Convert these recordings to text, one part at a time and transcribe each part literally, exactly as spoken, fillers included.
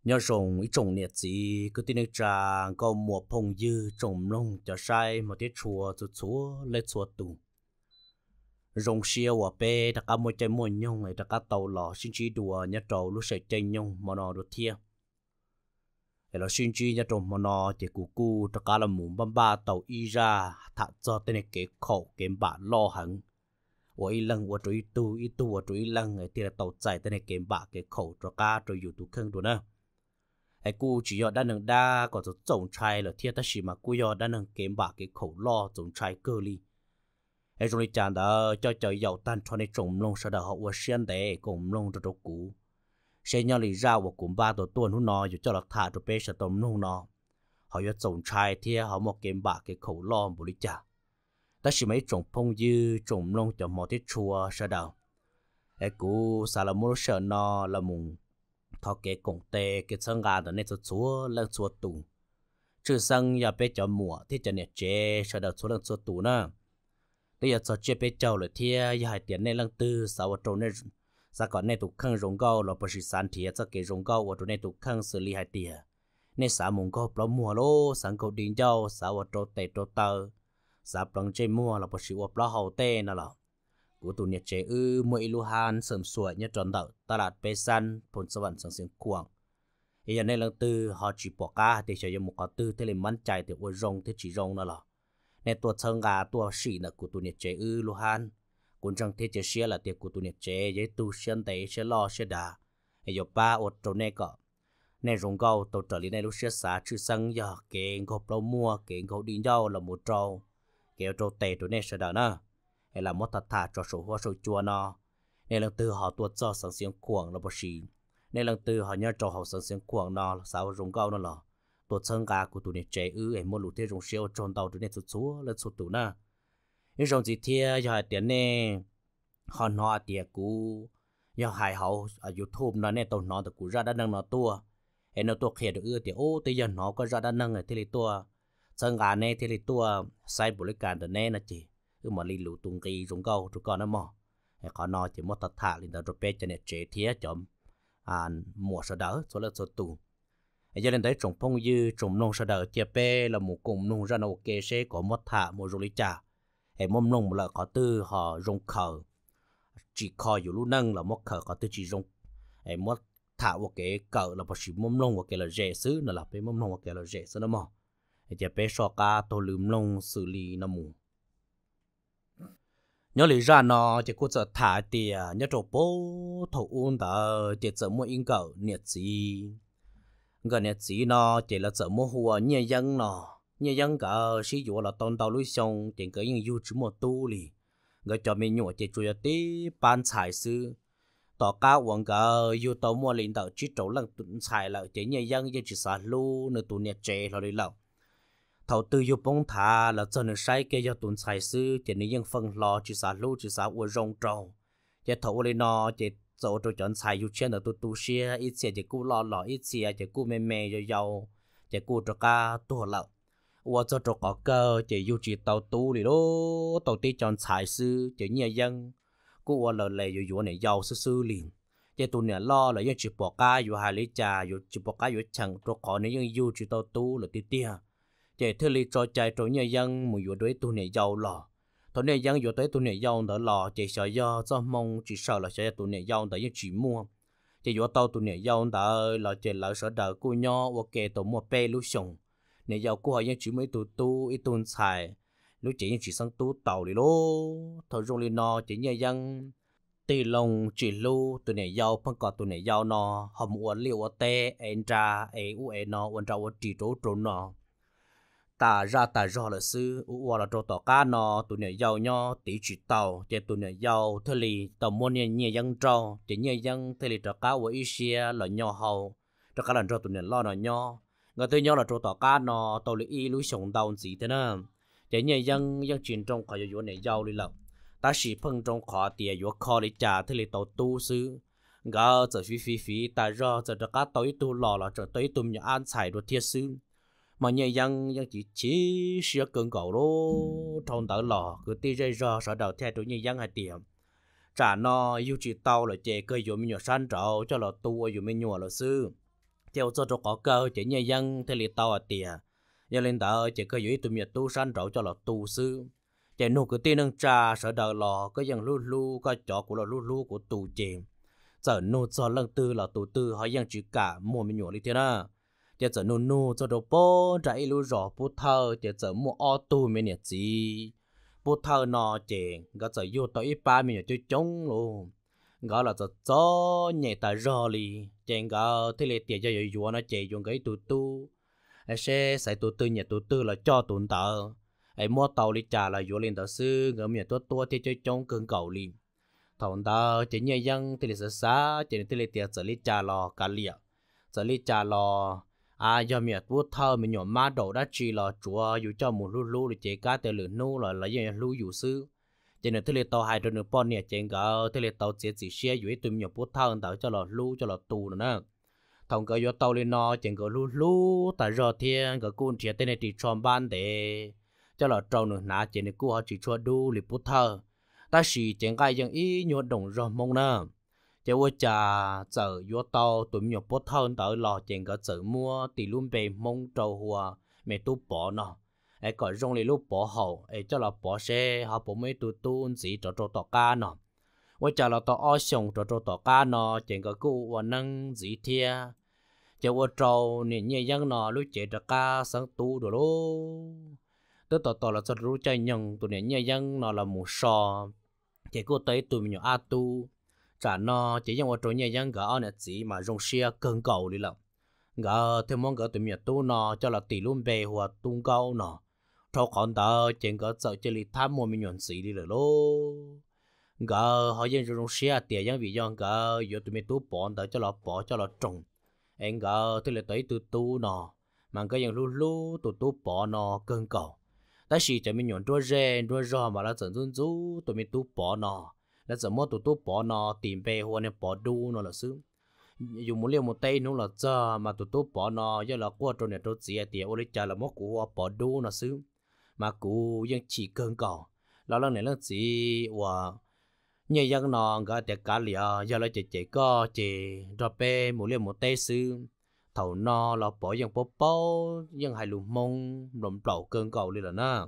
nhớ rồng ý trồng nhiệt gì cứ tin được rằng có mùa phong dư trồng nông cho sai một tiết chùa cho chúa lên chùa tù rồng xiêu ở bên tất cả mỗi trái mỗi nhung ấy tất cả tàu lò xin chỉ đùa nhớ trâu lúc sợi chân nhung mà nó được thiê để là xin chỉ nhớ trâu mà nó chỉ cú cú tất cả là muốn băm ba tàu y ra thả cho tên này cái khẩu cái bả lo hẳn ở ý lần ở chỗ ý tu ý tu ở chỗ ý lần ấy thì là tàu chạy tên này cái bả cái khẩu cho cá cho dù tu khăn rồi nè ai cú chỉ ở đan nâng đa có chỗ trồng trái là thiê ta chỉ mà cú ở đan nâng cái bả cái khẩu lo trồng trái cơ li ai rồi chàng đó cho trời giàu tan cho nên trồng lông sau đó họ qua xuyên để cùng lông cho chỗ cũ sẽ nhau lì ra và cùng ba tổ tuần hú nọ cho là thả cho bé sẽ tôm lông nọ họ yêu trồng trái thì họ một cái bạc cái khẩu lo một lý trả ta chỉ mấy trồng phong dư trồng lông cho một tiết chùa sau đó ai cú sao là mua sợ nọ là mùng thọ cái cổng tê cái sân gà đó nên cho chúa lên chúa tù chứ sân giờ bé cho mùa thì cho nè chế sau đó chúa lên chúa tù nữa bây giờ cho chế bé châu là thia giờ hai tiền này lăng tư sáu ở trong này sao còn này tụ khăn rong gạo là bớt sản thiệt cho cái rong gạo ở trong này tụ khăn xử lý hai tiền này sáu mùng gạo bao mua lô sáng cầu điện châu sáu ở trong tệ trong tờ sáu bằng chế mua là bớt sự bao hậu tệ nào là của tụ nhiệt chế ư mỗi lu han sớm sủa nhất tròn đậu ta lạt bé san phun sâu vẩn sáng sáng quảng giờ này lăng tư họ chỉ bỏ cá để cho cho một cái tư thế là mắn chạy thì ở rong thế chỉ rong đó là nè tua chân gà tua xỉ là của tụi nhiệt chế ư luhan cũng chẳng thế chế xia là tiệc của tụi nhiệt chế với tu xuyên tế sẽ lo sẽ đà hay giờ ba ở chỗ này có nè rong gạo tàu trở lại này lúc xia xả chữ sang giờ cái gộp lâu mua cái gộp đi nhau là một trâu kéo trâu tệ tụi này sẽ đà nè hay là một thật thà cho số hoa số chua nó nè lần từ họ tua cho sáng xiên quảng là bớt xỉ nè lần từ họ nhớ cho họ sáng xiên quảng nó là sao rong gạo nó là tổ chân gà của tụi này trẻ ư em mua lụt thế rong siêu tròn tàu tụi này sụt xuống lên sụt tụ na nhưng rong gì thế giờ hai tiền nè họ nói tiền cũ giờ hai hậu ở YouTube nó nè tàu nó từ cũ ra đã nâng nó tua em nó tua khè được ư tiền ô bây giờ nó có ra đã nâng rồi thế thì tua chân gà nè thế thì tua sai bổ lý cản từ nè nó chỉ cứ mà li lụt tung kỳ rong câu tụi con nó mò họ nói chỉ một tật thả lên đầu bé cho nên trẻ thế chấm à mùa sau đó số lên sụt tụ giờ đến tới trồng phong dư trồng nông sau đó chia pe là một cùng nông ra nào kê sẽ có một thả một rồi trả em mông nông là có tư họ rong khờ chỉ khờอยู่lúc nâng là một khờ có tư chỉ rong em một thả một cái cờ là một chỉ mông nông một cái là rẻ xứ là pe mông nông một cái là rẻ xứ nó mò chia pe so ca tôi lùm nông xử lý nó mù nhớ lý ra nó chỉ có giờ thả tiền nhớ trộn bố thầu uốn tờ chỉ giờ mua in cờ nhiệt gì gần này chỉ nó chỉ là sợ mua hùa nhẹ dân nó nhẹ dân cả sử dụng là tôn tàu lưới sông tiền cái những du chỉ một tu lì người cho mình nhổ chỉ chủ yếu tí ban tài sư tỏ cá quảng cả du tàu mua linh tàu chỉ trâu lần tuần xài là chỉ nhẹ dân chỉ xả lu nơi tu nhiệt chế là đi lâu thầu tư du bông thả là cho nên sai cái do tuần xài sư chỉ nên dân phân lo chỉ xả lu chỉ xả uo rong trâu chỉ thầu lên nó chỉ rồi tôi chọn xài yêu trên ở tôi tu sửa ít xe chỉ cú lo lo ít xe chỉ cú mê mê rồi giàu chỉ cú cho cá tua lợn và cho cho có cơ chỉ yêu chỉ tàu tu đi đó tàu tí chọn xài sư chỉ nhà dân cú và lợn lệ rồi rồi này giàu sư sư liền chỉ tu này lo là dân chỉ bỏ cá rồi hai lý trà rồi chỉ bỏ cá rồi chẳng cho khó nếu dân yêu chỉ tàu tu là tí tia chỉ thứ lý cho chạy cho nhà dân một rồi đối tu này giàu lò thôi này dân vô tới tụi này giàu đỡ lò chỉ sợ do do mong chỉ sợ là sẽ tụi này giàu đỡ những chỉ mua chỉ vô tàu tụi này giàu đỡ là chỉ lỡ sợ đỡ cô nho ok tụi mua pe lúc sống này giàu cô họ những chỉ mấy tụi tu ít tuần xài lúc chỉ những chỉ sang tu tàu đi lô thôi rồi lên nó chỉ nhà dân tì lồng chỉ lu tụi này giàu phân cọt tụi này giàu nó họ mua liệu ở tê anh ra ai u ai nó anh ra ở chỉ chỗ chỗ nó ta ra ta ra là sư u là trâu tỏ cá nó tụi này giàu nho tí chỉ tàu để tụi này giàu thế li tàu mua nhiều nhiều dân trâu để nhiều dân thế li trâu cá của Asia là nho hậu trâu cá là trâu tụi này lo là nho người tôi nho là trâu tỏ cá nó tàu li y lối sống tàu gì thế nè để nhiều dân dân truyền trong khỏi vụ này giàu đi lắm ta chỉ phân trong khỏi tiền vụ kho đi trả thế li tàu tu sư gà giờ phi phi phi ta ra giờ trâu cá tàu ít tu lò là trâu tới tụm nhà ăn xài đồ thiết sư mà nhà dân dân chỉ chỉ sửa cơn cầu đó thôn tở lò cứ ti dây ra sợ đầu theo tụi nhà dân hai tiệm trả nó yêu chỉ tàu là chè cây dùng mình nhỏ san trậu cho là tu dùng mình nhỏ là sư theo cho cho có cơ chỉ nhà dân thì liệt tàu ở tiề giờ lên tàu chỉ có dưới tụi miệt tu san trậu cho là tu sư chỉ nụ cái tin nâng trà sợ đời lò có dân lu lu có chó của là lu lu của tù chìm giờ nụ cho lần tư là tù tư họ dân chỉ cả mua mình nhổ đi thế nào chỉ giờ nụ nụ cho đồ bố trái lu rõ bút thơ chỉ giờ mua ô tô mình nhỉ gì bút thơ nọ chỉ có giờ vô tới ba mình nhỉ chống luôn gọi là cho cho nhẹ ta rò li chèn gạo thế là tiền cho yếu yếu nó chạy dùng cái tụ tu ai sẽ sai tụ tư nhẹ tụ tư là cho tụ tờ ai mua tàu đi trả là yếu lên tờ sư ngỡ miệng tua tua thì chơi trong cơn cầu li thằng tờ chỉ nhẹ dân thì là sợ xa chỉ thì là tiền xử lý trả lò cả liệt xử lý trả lò à do miệng vuốt thơ mình nhỏ má đầu đã chỉ là chúa yếu cho một lú lú để chế cá từ lửa nô là lấy những lú yếu sư cho nên thế là tàu hai đôi nửa bọn nè chèn gạo thế là tàu chỉ chỉ xe dưới tụi nhiều bút thang tàu cho là lu cho là tù nữa nè thằng cái vô tàu lên nó chèn gạo lu lu tại giờ thiên cái cuốn chia tên này chỉ chọn ban để cho là trâu nữa nã chèn này cua họ chỉ cho đu lì bút thang ta chỉ chèn cái dân ý nhớ đồng rồi mong nè cho vô trà giờ vô tàu tụi nhiều bút thang tàu lò chèn gạo giờ mua tỷ luôn về mong trâu hòa mẹ tu bỏ nó ai gọi rong lì lúc bỏ hậu ai cho là bỏ xe họ bỏ mấy tụ tuôn gì cho cho tỏ ca nọ với cho là tỏ o sòng cho cho tỏ ca nọ chuyện cái cụ và năng gì thia cho vô trâu nè nhẹ dân nọ lúc chạy cho ca sáng tu rồi lô tức tỏ tỏ là cho rú chạy nhung tụi nè nhẹ dân nọ là mù sò chỉ cô tới tụi mình a tu trả nọ chỉ trong vô trâu nhẹ dân gỡ nè gì mà rong xe cơn cầu đi lắm gỡ thêm món gỡ tụi mình tu nọ cho là tỷ luôn về hoặc tung câu nọ thâu con tờ chuyện có sợ chơi li tham mua mình nhận sĩ đi rồi lô gờ họ dân dùng xe tiền dân vì dân gờ giờ tụi mình tú bọn tờ cho là bỏ cho là trồng anh gờ thì là tới từ tu nọ mà cái dân lu lu tụi tú bỏ nọ cơn cầu tại vì cho mình nhận đua rê đua rò mà là dẫn dun du tụi mình tú bỏ nọ là dẫn mua tụi tú bỏ nọ tìm về hoặc là bỏ đu nọ là xứ dùng một liều một tay nó là giờ mà tụi tú bỏ nọ do là qua trong này tôi chỉ tiền ô lịch trả là mất của bỏ đu nọ xứ mà cụ vẫn chỉ cơn cầu lo lần này là gì và như dân nó gọi để cả lìa giờ là chỉ chỉ có chỉ cho bé một liều một tay sư thầu nó là bỏ dân bố bố dân hai lùm mông lùm lẩu cơn cầu đi là na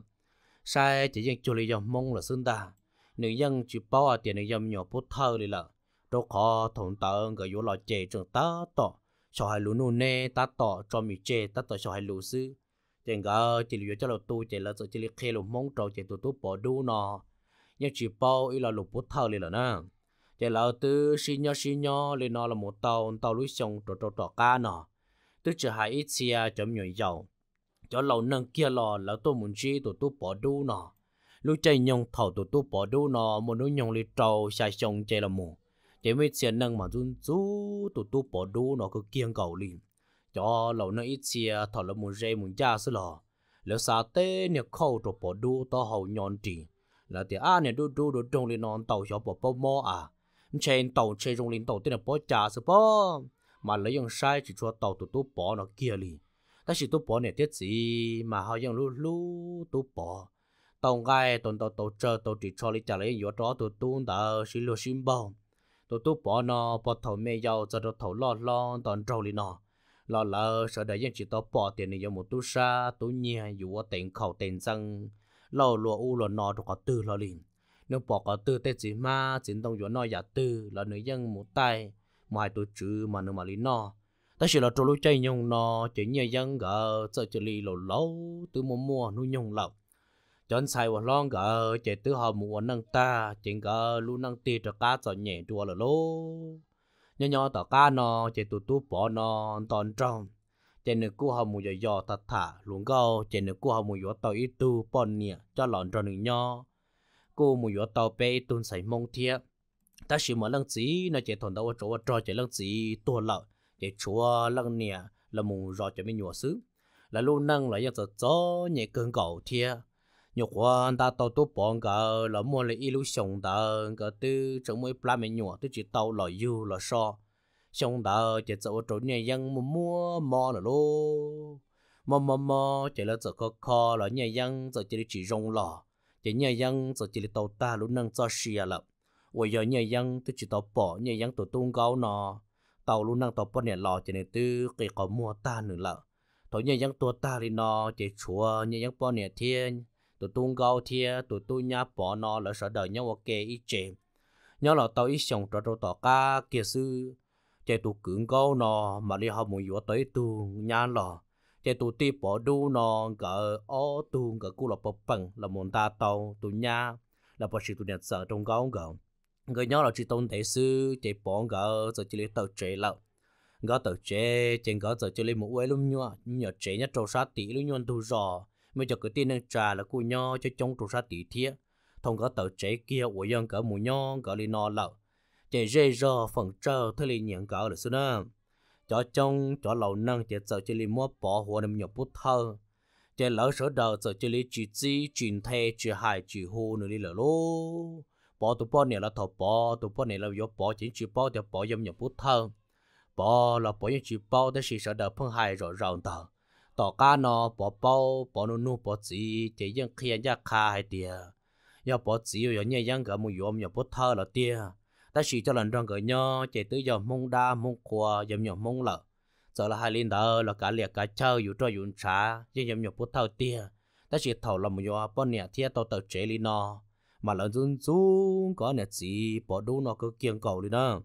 sai chỉ dân cho lý do mông là xưng ta nữ dân chỉ bao à tiền nữ dân nhỏ bút thơ đi là đâu khó thùng tờ gọi vô lò chè trường ta tỏ cho hai lũ nô nê ta tỏ cho mì chè ta tỏ cho hai lũ sư chèn gạo chỉ lựa cho là tu chỉ là chỉ liệt khe lục mông trâu chỉ tu tu bỏ đu nọ nhưng chỉ bao ý là lục bút thơ liền là na chỉ là từ xin nhau xin nhau lên nó là một tàu tàu lưới sông trâu trâu trâu cá nọ tức chỉ hai ít xe chấm nhồi dầu cho lâu nâng kia lò là tôi muốn chi tu tu bỏ đu nọ lúc chạy nhông thầu tu tu bỏ đu nọ một núi nhông liệt trâu xài sông chạy là mù chỉ mấy xe nâng mà run rú tu tu bỏ đu nọ cứ kiêng cầu liền cho lâu nó ít xe thọ là một dây một da sứ lò lỡ xa tê nè khâu rồi bỏ đu to hậu nhọn trì là thì à nè đu đu đu trong lên non tàu cho bỏ bao mò à trên tàu trên trong lên tàu tên là bỏ trà sứ bỏ mà lấy用sai chỉ cho tàu tụ tụ bỏ nó kia li ta chỉ tụ bỏ nè tiết gì mà họ dùng lu lu tụ bỏ tàu gai tàu tàu tàu chờ tàu chỉ cho li trả lấy yếu đó tụ tụ đã xí lô xin bao tụ tụ bỏ nó bỏ thầu mê giàu cho nó thầu lo lo tàu trâu li nó lo lỡ sợ đại dân chỉ tao bỏ tiền này vào một túi sa túi nhia dù ở tiền khẩu tiền răng lo lúa u lo nọ rồi có tư lo liền nếu bỏ có tư tết gì mà chính tông nó giả tư là người dân một tay mai tôi chữ mà nếu mà lý nó ta chỉ là trâu lúa chay nhung nó chỉ nhà dân gỡ sợ chỉ lì lẩu lẩu từ mua mua nuôi nhung lẩu chọn xài vào lon gỡ chỉ từ họ mua nâng ta chỉ gỡ lu nâng tì cho cá cho nhẹ đùa là lố nhỏ nhỏ tao cá nó chỉ tụt tụt bỏ nó toàn trong chỉ nếu cô họ mua giò thật thà luôn câu chỉ nếu cô họ mua giò tao ít tu bọn nhẹ cho lợn cho những nhỏ cô mua giò tao bé tuôn sấy mông thiệt ta chỉ muốn lăng gì nó chỉ thuần đâu chỗ cho chỉ lăng gì tua lợn chỉ chúa lăng nhẹ là mua giò cho mình nhỏ xứ là luôn nâng lại giờ gió nhẹ cơn cầu thiệt nhiều quan ta tàu tốt bọn cả là mua lại ilu sông ta cả từ trong mấy plan mình nhỏ từ chỉ tàu lòi du là so sông ta chỉ chỗ chỗ nhà dân mua mua mò là lô mò mò mò chỉ là chỗ có kho là nhà dân giờ chỉ chỉ rong lò chỉ nhà dân giờ chỉ tàu ta lúc nâng cho xìa là bây giờ nhà dân từ chỉ tàu bỏ nhà dân tàu tung cao nọ tàu luôn năng tàu bớt nè lò cho nên tư cái có mua ta nữa lợ thôi như những tua ta thì nó chỉ chúa như những bớt nè thiên tụi tung gạo thiên tụi tôi nhá bỏ nó là sợ đời nhau ok ít chém nhớ là tao ít sống cho cho tao cá kia sư chạy tụ cưỡng câu nó mà đi học một vụ tới tu nhá lò chạy tụ ti bỏ đu nó gỡ ó tu gỡ cú là bập bằng là muốn ta tàu tụ nhá là bỏ sự tụ nhận sợ trong câu gỡ người nhớ là chỉ tôn thể sư chạy bỏ gỡ giờ chỉ lấy tàu chế lợ gỡ tàu chế trên gỡ giờ chỉ lấy một quay luôn nhua nhờ chế nhất trâu sát tỷ luôn nhon tu rò mới cho cái tin năng trà là cú nhо cho trong trâu sát tỷ thiết thông gỡ tàu chế kia của dân cỡ mù nhon gỡ li no lợ để dễ dò phần trâu thôi liền nhận cỡ được xưa nữa cho trong cho lầu nâng để giờ chỉ li mua bỏ hoa nằm nhập bút thơ để lỡ số đầu giờ chỉ li chỉ chi chuyển thay chỉ hại chỉ hô nữa đi lỡ lô bỏ tụ bỏ này là thọ bỏ tụ bỏ này là vô bỏ chỉ chỉ bỏ để bỏ dâm nhập bút thơ bỏ là bỏ những chỉ bỏ để chỉ sợ đầu phân hại rõ ràng tờ tỏ cá nó bỏ bao bỏ nu nu bỏ chỉ để dân kia giác kha hay tiề do bỏ chỉ rồi nhẹ dân cả một yom nhập bút thơ là tiề ta chỉ cho lần trong cái nhau chạy tới giờ mông đa mông qua dầm nhập mông lợ giờ là hai linh đờ là cả liệt cả chơiอยู่choอยู่trả nhưng dầm nhập bút thơ tiề ta chỉ thầu là một yom bỏ nhẹ thiệt tao tao chế li nó mà lợn run run có nhẹ chỉ bỏ đu nó cứ kiêng cầu đi đó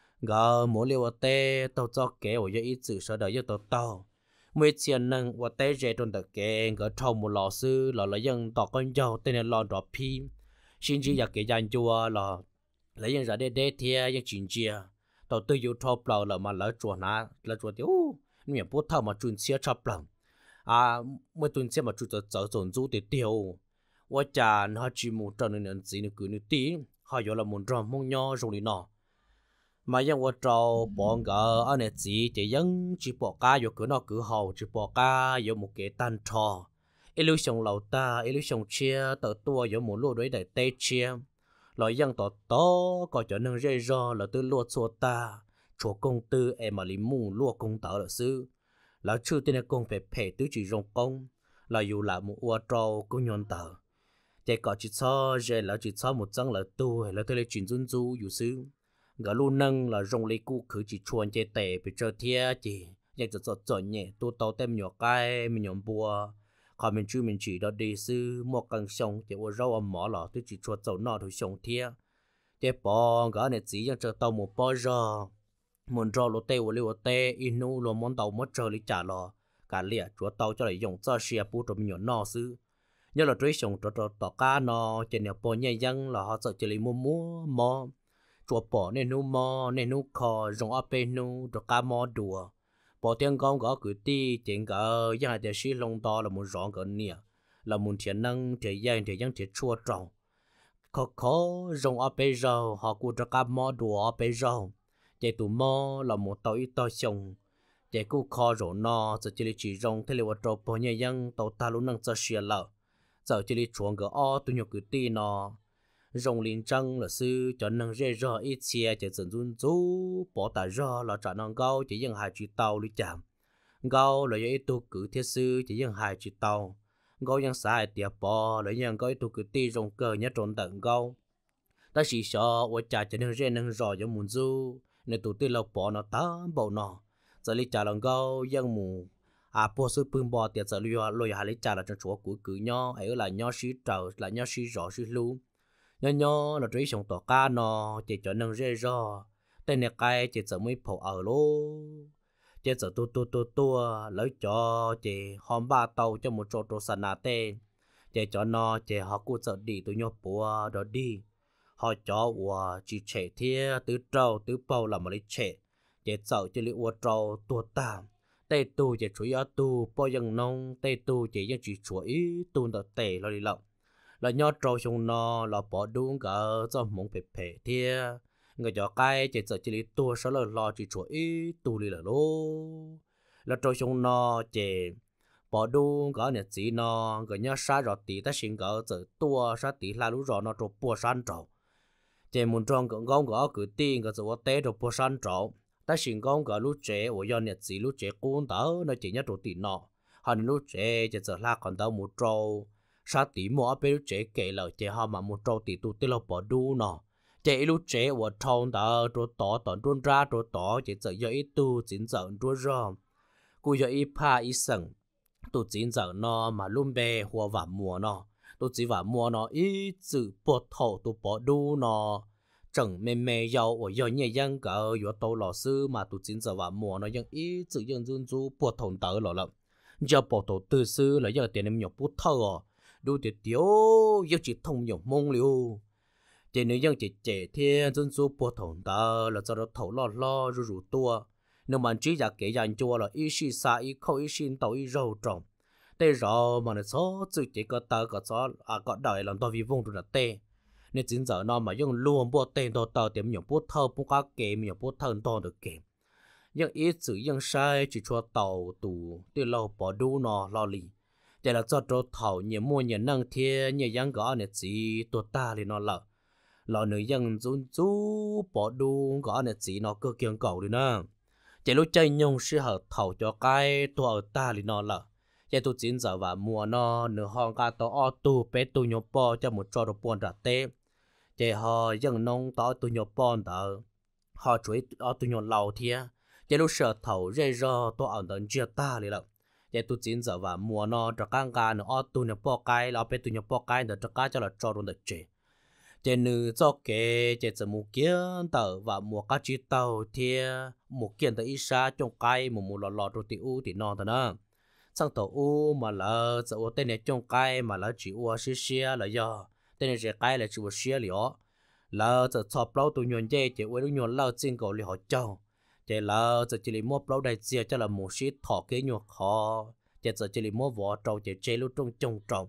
gờ mỗi liều tê tao cho kéo ở ít sự sợ đời cho tao tao mấy chuyện năng và tê dễ trong đặc kê gờ thầu một lò sư là lấy dân tao con dâu tên là lò đỏ phim xin chỉ giặc cái danh chua là lấy dân ra để để thia dân chuyện chia tao tự yêu thầu bầu là mà lỡ chuột ná lỡ chuột thì ô miệng bút thầu mà chuyện xia chập lòng à mấy tuần xia mà chuyện giờ giờ dồn du để tiêuว่าจานเขาจีมูจานนึงจีนึกนึกตีเขาอยู่ละมุนรอมงยอตรงนี้เนาะมายังว่าเราปองก็อันนี้จีจะยังจีปอกกาอยู่คือเนาะคือเขาจีปอกกาอยู่มุกเกตันทอเอลิชงเหล่าตาเอลิชงเชียต่อตัวอยู่หมุนลู่ด้วยแต่เตเชียเรายังต่อโตก็จะนึงเร่รอเราตื้อลวดสัวตาชัวกงตื้อเอมาลิมูลวกกงเต๋อละซื้อแล้วชื่อที่ในกงเผยตื้อจีรงกงเราอยู่ละมุอัวเราก็ยนเต๋อแต่ก็chỉ cho rồi là chỉ cho một张là tu là tôi lấy chuyện dân duอยู่ซื้อก็luôn nâng là rong lấy cũ cứ chỉ chuồn chơi tệ bị chơi thia chỉอยากจะจดจ่อยnhẹ tu tàu tem nhỏ cái mình nhom bùa khỏi mình chưa mình chỉ đó đi sư mua càng sông chỉ qua rau âm mỏ lọ tôi chỉ chuột dầu nọ thôi sông thia để bỏ cái này chỉ yang chờ tàu một bao giờ muốn rau lô tê và liu tê inu lô món tàu mất chờ lấy trả lọ cả lìa chuột tàu cho lại dùng cho xe bù cho mình nhỏ nọ sư nhớ là追上咗咗大家nó trên nhà bỏ nhẹ dân là họ sợ chỉ lấy mua mua mò chùa bỏ nên nu mò nên nu kho rong áp bên nu rồi cá mò đùa bỏ tiếng con gõ cứ ti chuyện cỡ giờ để xí lông to là muốn rong cỡ nè là muốn thiện năng thì dân thì dân thì chua trồng khó khó rong áp bên rau họ cũng rồi cá mò đùa áp bên rau để tụ mò là một tàu ít tàu xong để cũng kho rồi nó giờ chỉ lấy chỉ rong thế là vợ trâu bỏ nhẹ dân tàu ta luôn năng cho xia lợ giờ chỉ đi chuồng cái o tôi nhục cái tì nó rong liên trăng là sư cho năng dễ rõ ít xe chỉ dần dần chú bỏ tài rõ là trả năng cao chỉ dừng hai chỉ tàu đi chạm cao là ít tu cử thiết sư chỉ dừng hai chỉ tàu cao yang sai tiệp bỏ là yang có ít tu cử tì rong cơ nhất trốn tận cao ta chỉ sợ ở trả cho năng dễ năng rõ cho muốn du nên tu tì lộc bỏ nó tá bảo nó giờ đi trả năng cao yang mù à bố sư bưng bò tiệt giờ lùi lùi hà lấy trà là trong chỗ của cử nho ấy là nho xí trầu là nho xí rõ xí lu nho nho là trí sống tỏ ca nó chỉ cho nâng rê rò tên này cái chỉ giờ mới phổ ở lô chỉ giờ tu tu tu tu lấy cho chỉ hôm ba tàu cho một chỗ chỗ sàn nà tê chỉ cho nó chỉ họ cũng giờ đi tụi nho bùa đó đi họ cho của chỉ trẻ thia tứ trâu tứ bầu là một lấy trẻ chỉ giờ chỉ lấy uo trâu tua tạm tây tu chỉ chủ yếu tu bao dân nông tây tu chỉ dân chỉ chủ yếu tu đợt tây lo đi lộng là nhớ trâu trong nó là bỏ đúng cả cho muốn phê phê thia người cho cái chỉ sợ chỉ lý tu sau là lo chỉ chủ yếu tu đi là lô là trâu trong nó chỉ bỏ đúng cả nhật chỉ nó người nhớ sai rồi tí ta xin cả giờ tua sai tí là lúc rồi nó trâu bùa san trâu chỉ muốn trông cũng gom gõ cứ tin cái giờ tết trâu bùa san trâu ta xin con cả lúc trẻ ở do nhật gì lúc trẻ cũng tao nó chỉ nhớ đồ tiền nọ hắn lúc trẻ chỉ giờ là còn tao một trâu sát tí mua bên lúc trẻ kể lời trẻ họ mà một trâu tỷ tụ tê lo bỏ đu nọ chế lúc chế và thong đó rồi tỏ tỏ rồi ra rồi tỏ chế giờ giờ ít tu chính giờ rồi ra cú giờ ít pa ít sừng tu chính giờ nó mà luôn bè hoa vả mùa nó tu chỉ vả mùa nó ít chữ bỏ thầu tu bỏ đu nó chẳng mê mê giàu ở giờ nhẹ nhàng cỡ giờ tàu lò sư mà tu chính giờ vả mùa nóยังít chữยังrun run bỏ thầu tớ lọ lắm giờ bỏ thầu tư sư là giờ tiền em nhọc bút thầu đu tiệt tiếu giờ chỉ thông nhọc mông liu chỉ nếu dân chỉ trẻ thiên dân số bộ thủng ta là cho nó thấu lo lo rủ rủ tua nếu mà chỉ là kể dành cho là ít xí xa ít khâu ít xin tàu ít rau trồng tê rõ mà nó số tự chỉ có ta có số à có đời làm to vì vùng rồi là tê nên chính giờ nó mà dùng luôn bộ tên to tàu tiệm nhiều bộ thâu bộ cá kể nhiều bộ thâu to được kể nhưng ít sự dân sai chỉ cho tàu tù từ lâu bỏ đu nó lo lì để là cho trâu thầu nhiều mua nhiều năng thiên nhiều dân gõ này chỉ tổ ta thì nó lợ lò nữ dân run chú bỏ đu gõ này chỉ nó cơ kiêng cầu đi nè chỉ lúc chơi nhung sẽ hợp thầu cho cái tôi ở ta thì nó lợ chỉ tôi chín giờ và mua nó nửa hòn cá to o tu bé tu nhổ bò cho một trò đồ buồn ra tê chỉ họ dân nông to tu nhổ bò đó họ chuối ở tu nhổ lầu thia chỉ lúc sợ thầu dây rò tôi ở tận chia ta đi lợ chỉ tôi chín giờ và mua nó cho căng cá nó o tu nhổ bò cái là bé tu nhổ bò cái để cho cá cho là trò đồ được chơi chỉ nữ cho kể chỉ chỉ một kiến tờ và một cá chỉ tàu thì một kiến tờ ít xa trong cái một một lọ lọ rồi thì u thì non thôi nè sang tàu u mà là giờ tên này trong cái mà là chỉ u xí xí là do tên này chỉ cái là chỉ u xí liỏ là giờ chọc lâu tụi nhon dê chỉ u lúc nhon lâu trên cầu li họ châu chỉ là giờ chỉ lấy mua lâu đại diện cho là một xí thọ cái nhon khó chỉ giờ chỉ lấy mua vỏ trâu chỉ chế lúc trong trong trồng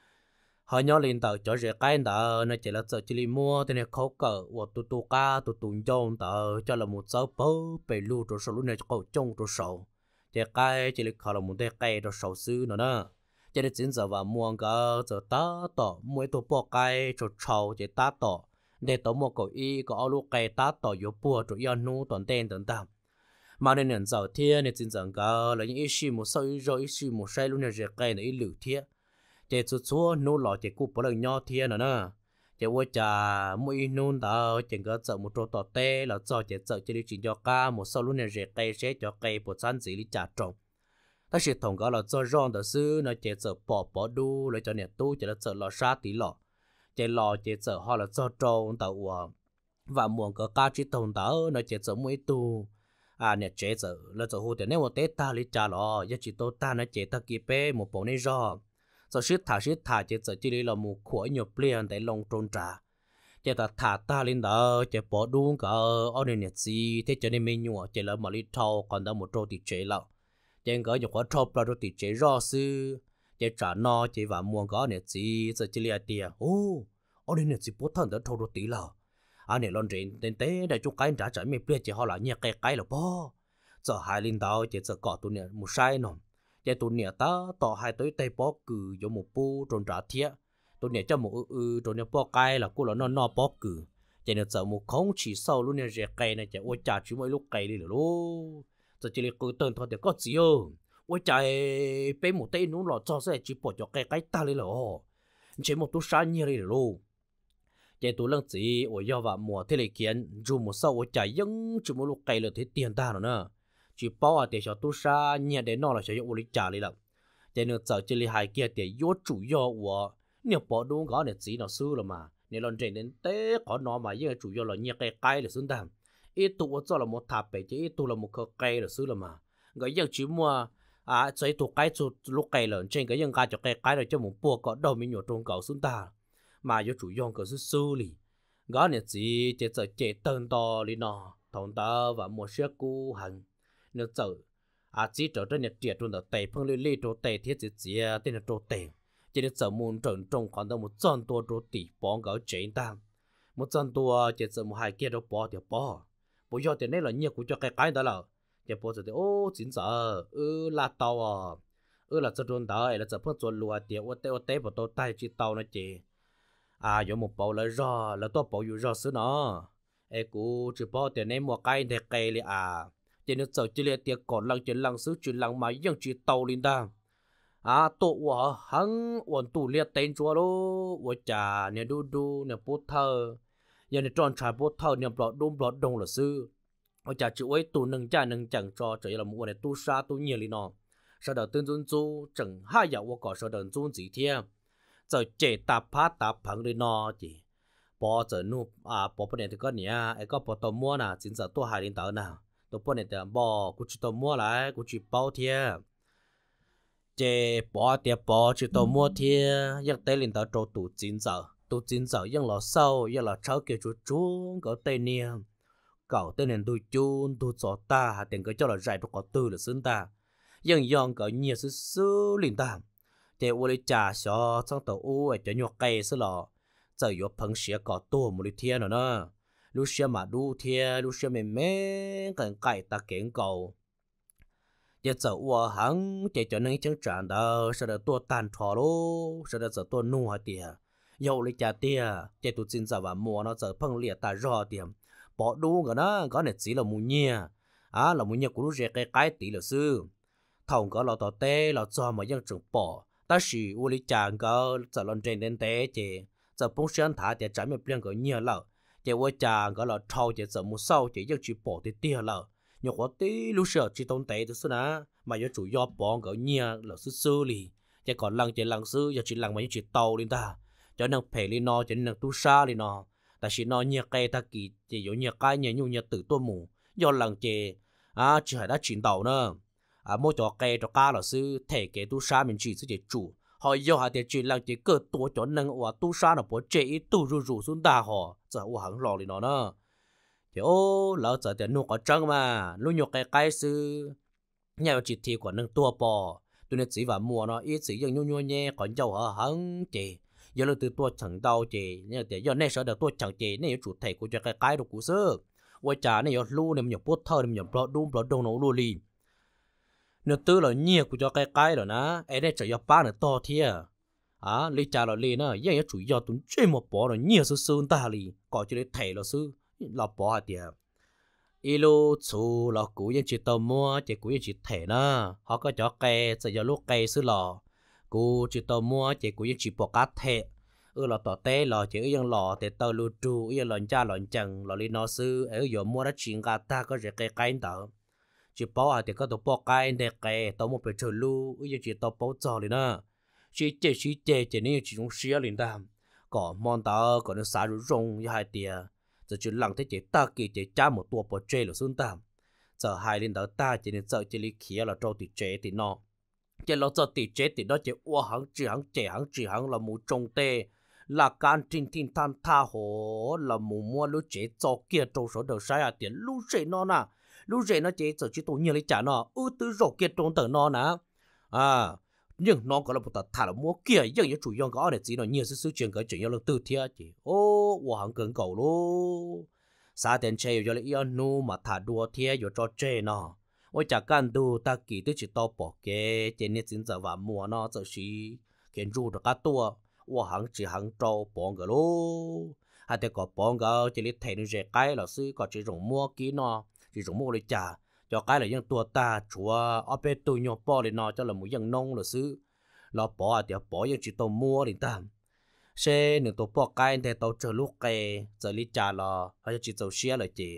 họ nhớ lên tàu cho rẻ cái tàu nó chỉ là sợ chỉ mua thế này khó cỡ và tụ tụ cá tụ tụ dông tàu cho là một số bố bị lưu rồi số lúc này có trông rồi sầu thì cái chỉ là họ là một cái cây rồi sầu sư nữa nè cho nên chính giờ vào mua cái giờ tá tỏ mỗi tụ bỏ cây rồi sầu chỉ tá tỏ để tụ một cậu y có áo lúc cây tá tỏ yếu bùa rồi yên nu toàn tên tận tạm mà nên nhận giờ thiên nên chính giờ cái là những ý xí một số rồi ý xí một sai lúc này rẻ cây này ý lử thiên chỉ chút số nô lọ chỉ cúp bao nhiêu thiên nữa nè chỉ vô trà mỗi nôn đó chỉ có chợ một trâu tọt tê là cho chỉ chợ chỉ đi chỉ cho cá một số lúc này rẻ cây sẽ cho cây bộ sản gì đi trả trồng ta sẽ thông cáo là cho rong đó xứ nó chỉ chợ bỏ bỏ đu lại cho nhà tu chỉ là chợ lò sát tí lọ chỉ lò chỉ chợ họ là cho trâu tàu và muộn có cá chỉ tồn tàu nó chỉ chợ mỗi tu à nhà chế chợ là chợ hồ thì nếu một tết ta đi trả lọ giá trị tô ta nó chỉ ta kịp bé một bộ này rong giờ shit thả shit thả chỉ giờ chỉ là một khối nhiều tiền để lồng trôn trả chỉ ta thả ta lên đó chỉ bỏ đúng cả ở đây nhiệt gì thế cho nên mình nhua chỉ là một lít thau còn đó một trâu thì chế lợ chỉ có nhiều quả thau là trâu thì chế rõ sư chỉ trả no chỉ vào mua có nhiệt gì giờ chỉ là tiền ô ở đây nhiệt gì bớt thằng đó thau rồi tí lợ anh này lon trên tên té để chụp cái trả trả mình biết chỉ họ là nhẹ cái cái là bo giờ hai lên đó chỉ giờ cọ tụi này một sai nọ để tụi nhẹ ta tỏ hai tới tay bó cừ cho một bu tròn trả thiệt tụi nhẹ cho một ư ư tròn nhẹ bó cay là cô là nó no bó cừ để nó sợ một không chỉ sau luôn nhẹ rẻ cay này chạy ôi chả chỉ mấy lúc cay đi rồi luôn giờ chỉ là cứ tên thôi thì có gì không ôi chạy bé một tay nó lọt cho sẽ chỉ bỏ cho cái cái ta đi rồi chỉ một túi sáng như đi rồi luôn để tụi lăng gì ôi do vào mùa thế này kiến dù một sau ôi chạy vẫn chỉ một lúc cay là thấy tiền ta rồi nè chỉ bảo à để cho tôi sa nhẹ để nó là cho yêu lịch trả đi lắm để nó giờ chỉ là hai kia để yếu chủ yếu của nếu bỏ đúng có để chỉ nó xưa là mà nếu lần trên đến té có nó mà nhưng chủ yếu là nhẹ cái cây là xứng đáng ít tụ cho là một tháp bể chứ ít tụ là một cái cây là xưa là mà cái dân chỉ mua à chơi tụ cái tụ lúc cây là trên cái dân ca cho cái cái là cho một bùa có đầu mình nhổ trong cầu xứng ta mà yếu chủ yếu cái xưa xưa li có để chỉ chỉ giờ chỉ tên to đi nó thằng ta và một chiếc cú hành nếu giờ à chỉ trở trên nhiệt triệt luôn là tệ phong lê lê trâu tệ thiết chỉ chỉ tên là trâu tệ chỉ để giờ muốn trồng trồng khoảng tầm một trăm tua trâu tỷ bón gạo chế tam một trăm tua chỉ giờ một hai kia đâu bỏ thì bỏ bây giờ thì này là nhiều của cho cái cái đó là chỉ bỏ rồi thì ô chính giờ ừ là tàu à ừ là cho trôn tàu là cho phân trôn lúa thì ô tê ô tê bỏ tàu tay chỉ tàu nó chỉ à có một bao là rò là tôi bảoอยู่rò xứ nó ai cú chỉ bỏ thì này một cái thì cây li à chỉ nên giờ chỉ là tiệc còn lăng chỉ lăng xứ chỉ lăng máyยังchỉ tàu lên ta à tụ wa hăng ổn tụ liệt tên chúa lô wa trà nè đu đu nè bút thơ giờ này tròn trái bút thâu niệm bọt đun bọt đông là sư ở chả chịu ấy tu nâng cha nâng chẳng cho trở là một này tu sa tu nhiều li nó sau đó tương dung du chẳng hai dạo qua cỏ sau đó dung gì thế giờ chế tạp phát tạp phẳng li nó chỉ bỏ giờ nu à bỏ bên này thì có nhỉ ấy có bỏ tàu mua nè chính giờ tôi hai đến tàu nào tôi bên này thì bỏ cũng chỉ tàu mua lại cũng chỉ bao thế chế bỏ tiệp bỏ chỉ tàu mua thế nhưng tới lên tàu trâu tủ chín giờ tủ chín giờ nhưng là sau nhưng là cháu kia chú chú có tên niệm cậu tên nên tôi chun tôi cho ta hạt tiền cái cho là giải được có tư là xứng ta nhưng dòng cậu nhiều sự sự linh ta để u lấy trà xó trong tàu u ở chỗ nhọc cây xứ lò giờ yếu phăng xía có tô một lít thiên rồi nữa lúc xưa mà đu thiên lúc xưa mình mê cần cày ta kiến cầu giờ giờ u hăng để cho nên chẳng tràn đâu sau đó tôi tàn thọ lô sau đó giờ tôi nu hạt tiền dầu lấy trà tiền để tôi xin giờ và mua nó giờ phăng liệt ta rõ tiền bỏ đu cái đó có này chỉ là mù nhia à là mù nhia của lúc rẻ cái cái tỷ là sư thòng có là tao té là cho mà dân trưởng bỏ ta chỉ u lý chàng có giờ lần trên đến té chị giờ bông sơn thả để trái một bên có nhiều lợ chị u chàng có là thâu chị giờ một sau chị dân chỉ bỏ thì tia lợ nhiều quá tí lúc sợ chỉ tông té được sư nè mà do chủ do bỏ có nhiều là sư sư lì chị còn lăng chị lăng sư giờ chỉ lăng mà chỉ tàu lên ta cho nên phải lên nó cho nên tu sa lên nó ta chỉ nói nhiều cái ta kỳ chỉ có nhiều cái nhiều nhiều nhiều tự tôi mù do lần chè à chỉ hay đã chuyển đầu nữa à mỗi chỗ cái cho cá là sư thể cái tu sa mình chỉ sẽ chủ họ do họ để chỉ lần chỉ cơ tổ cho nên ở tu sa nó bỏ chế tu rù rù xuống đà họ giờ họ hẳn lò đi nó nữa thì ô lão giờ thì nuôi có trăng mà nuôi nhiều cái cái sư nhà chỉ thì của nâng tua bò tôi nên chỉ vào mùa nó ít chỉ dùng nhu nhu nhẹ còn giàu họ hẳn chè giờ là từ tôi chẳng đau chị nhưng để giờ này sợ được tôi chẳng chị này chủ thể của cho cái cái đồ cũ xưa quay trả này giờ lu này nhập bút thơ này nhập bọt đun bọt đông nó lu li nếu tư là nhiều của cho cái cái rồi nè ấy đây chỉ giờ ba nữa to thia à lý trả là lý nữa giờ chủ yếu tụi chơi một bỏ rồi nhiều sự sơn ta li có chỉ để thể là sư là bỏ hạt tiền ilu chú là cũ những chỉ tàu mua chỉ cũ những chỉ thể nè họ có cho cái giờ lúc cây sư lò cũ chỉ tàu mua chỉ cũ những chỉ bỏ cá thể ừ là tỏ té là chỉ những lò để tàu lưu trú những lò cha lò chẳng lò li nó sư ở giờ mua đã chuyện gà ta có thể cái cái tàu chỉ bỏ à thì có tàu bỏ cái để cái tàu một bề trời lưu những chỉ tàu bỏ trò li nè chỉ chỉ chỉ chỉ chỉ những chỉ dùng xía liền ta có món tàu có nó xả rung như hai tia giờ chỉ lặng thế chỉ ta kỳ chỉ cha một tua bỏ chơi là xuống tạm giờ hai lên đó ta chỉ nên sợ chỉ lý kia là trâu thì chế thì nó chỉ lo sợ thì chế thì nó chỉ qua hàng chỉ hàng chế hàng chỉ hàng là mù trồng tê là can tin tin than tha hồ là mù mua lúa chế cho kia trâu số đầu sai à tiền lúa chế nó nè lúa chế nó chế giờ chỉ tổ nhiều lấy trả nó ư tư rổ kia trông tờ nó nè à nhưng nó có là một tờ thả là mua kia nhưng những chủ yếu có để gì nó nhiều sự sự chuyện cái chuyện là từ thiệt chứ ô hoa hàng cứng cầu luôn xa tiền chơi rồi lại yêu nu mà thả đua thiệt rồi cho chơi nó ôi chả can đu ta kỳ tới chỉ to bỏ cái trên net chính giờ và mua nó giờ chỉ kiến ru được các tua hoa hàng chỉ hàng trâu bỏ cái luôn hay thì có bỏ cái chỉ lấy thẻ nó rẻ cái là sư có chỉ dùng mua kỹ nó chỉ dùng mua lấy trả cho cái là những tua ta chúa ở bên tôi nhỏ bỏ lên nó cho là một dân nông là sư lo bỏ thì bỏ những chỉ tàu mua đến ta xe nửa tàu bỏ cái thì tàu chờ lúc cái giờ lý trả là hay chỉ tàu xe là chỉ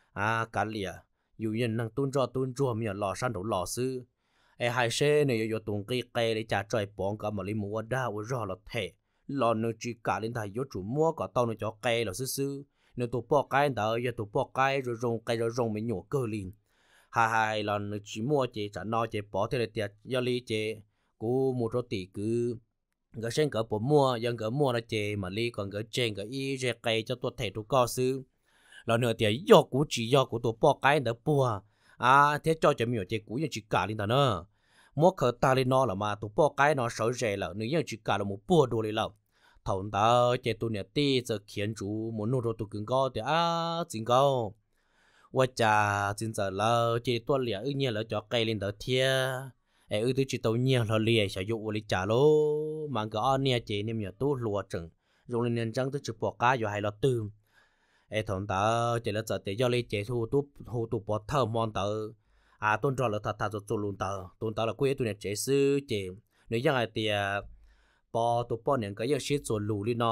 à cả lìa dù nhân năng tuôn cho tuôn chua mình lò san đầu lò sư ai hai xe này giờ tuôn cái cái để trả trời bỏ cả mà lấy mua đa và rõ là thể lò nửa chỉ cả lên thầy chủ mua cả tàu nó cho cái là sư sư nửa tàu bỏ cái đó giờ tàu bỏ cái rồi rong cái rồi rong mình nhổ cơ liền hai hai lần chỉ mua chỉ trả nó chỉ bỏ theo là tiền do lý chỉ cú một số tỷ cứ cái sen cỡ bộ mua dân cỡ mua là chỉ mà lý còn cỡ trên cỡ y rẻ cây cho tôi thể tôi co sư lần nữa tiền do cú chỉ do của tôi bỏ cái nữa bùa à thế cho chấm nhiều chỉ cúยังchỉ cả lên ta nữa mua khởi ta lên nó là mà tôi bỏ cái nó sợ rẻ là nếuยังchỉ cả là một bùa đồ lên là thằng ta chỉ tôi nhớ tí giờ khiến chủ muốn nô rồi tôi cứng co thì à chính coว่าจะจริงๆแล้วจีตัวเหลี่ยอื้อเนี่ยแล้วจะไกลเล่นเตอเทียไอ้อื้อตัวจีตัวเนี่ยเราเหลี่ยใช้ยุวลิจ่าโลมันก็อันเนี่ยจีเนี่ยมีตู้รัวจังโรงเรียนจังตัวจีปอกก้าอยู่ให้เราตื่นไอ้ถอนเตอจีแล้วจะเตะย่อเลยจีทูตู้ทูตู้ปอเทอร์มอนเตออ่าต้นจอเราทัดทัดตัวลุนเตอต้นเตอเราคุยตัวเนี่ยจีซื้อจีเนี่ยยังไงเตียปอตัวปอเนี่ยก็ยังชิดส่วนหลูลิเนาะ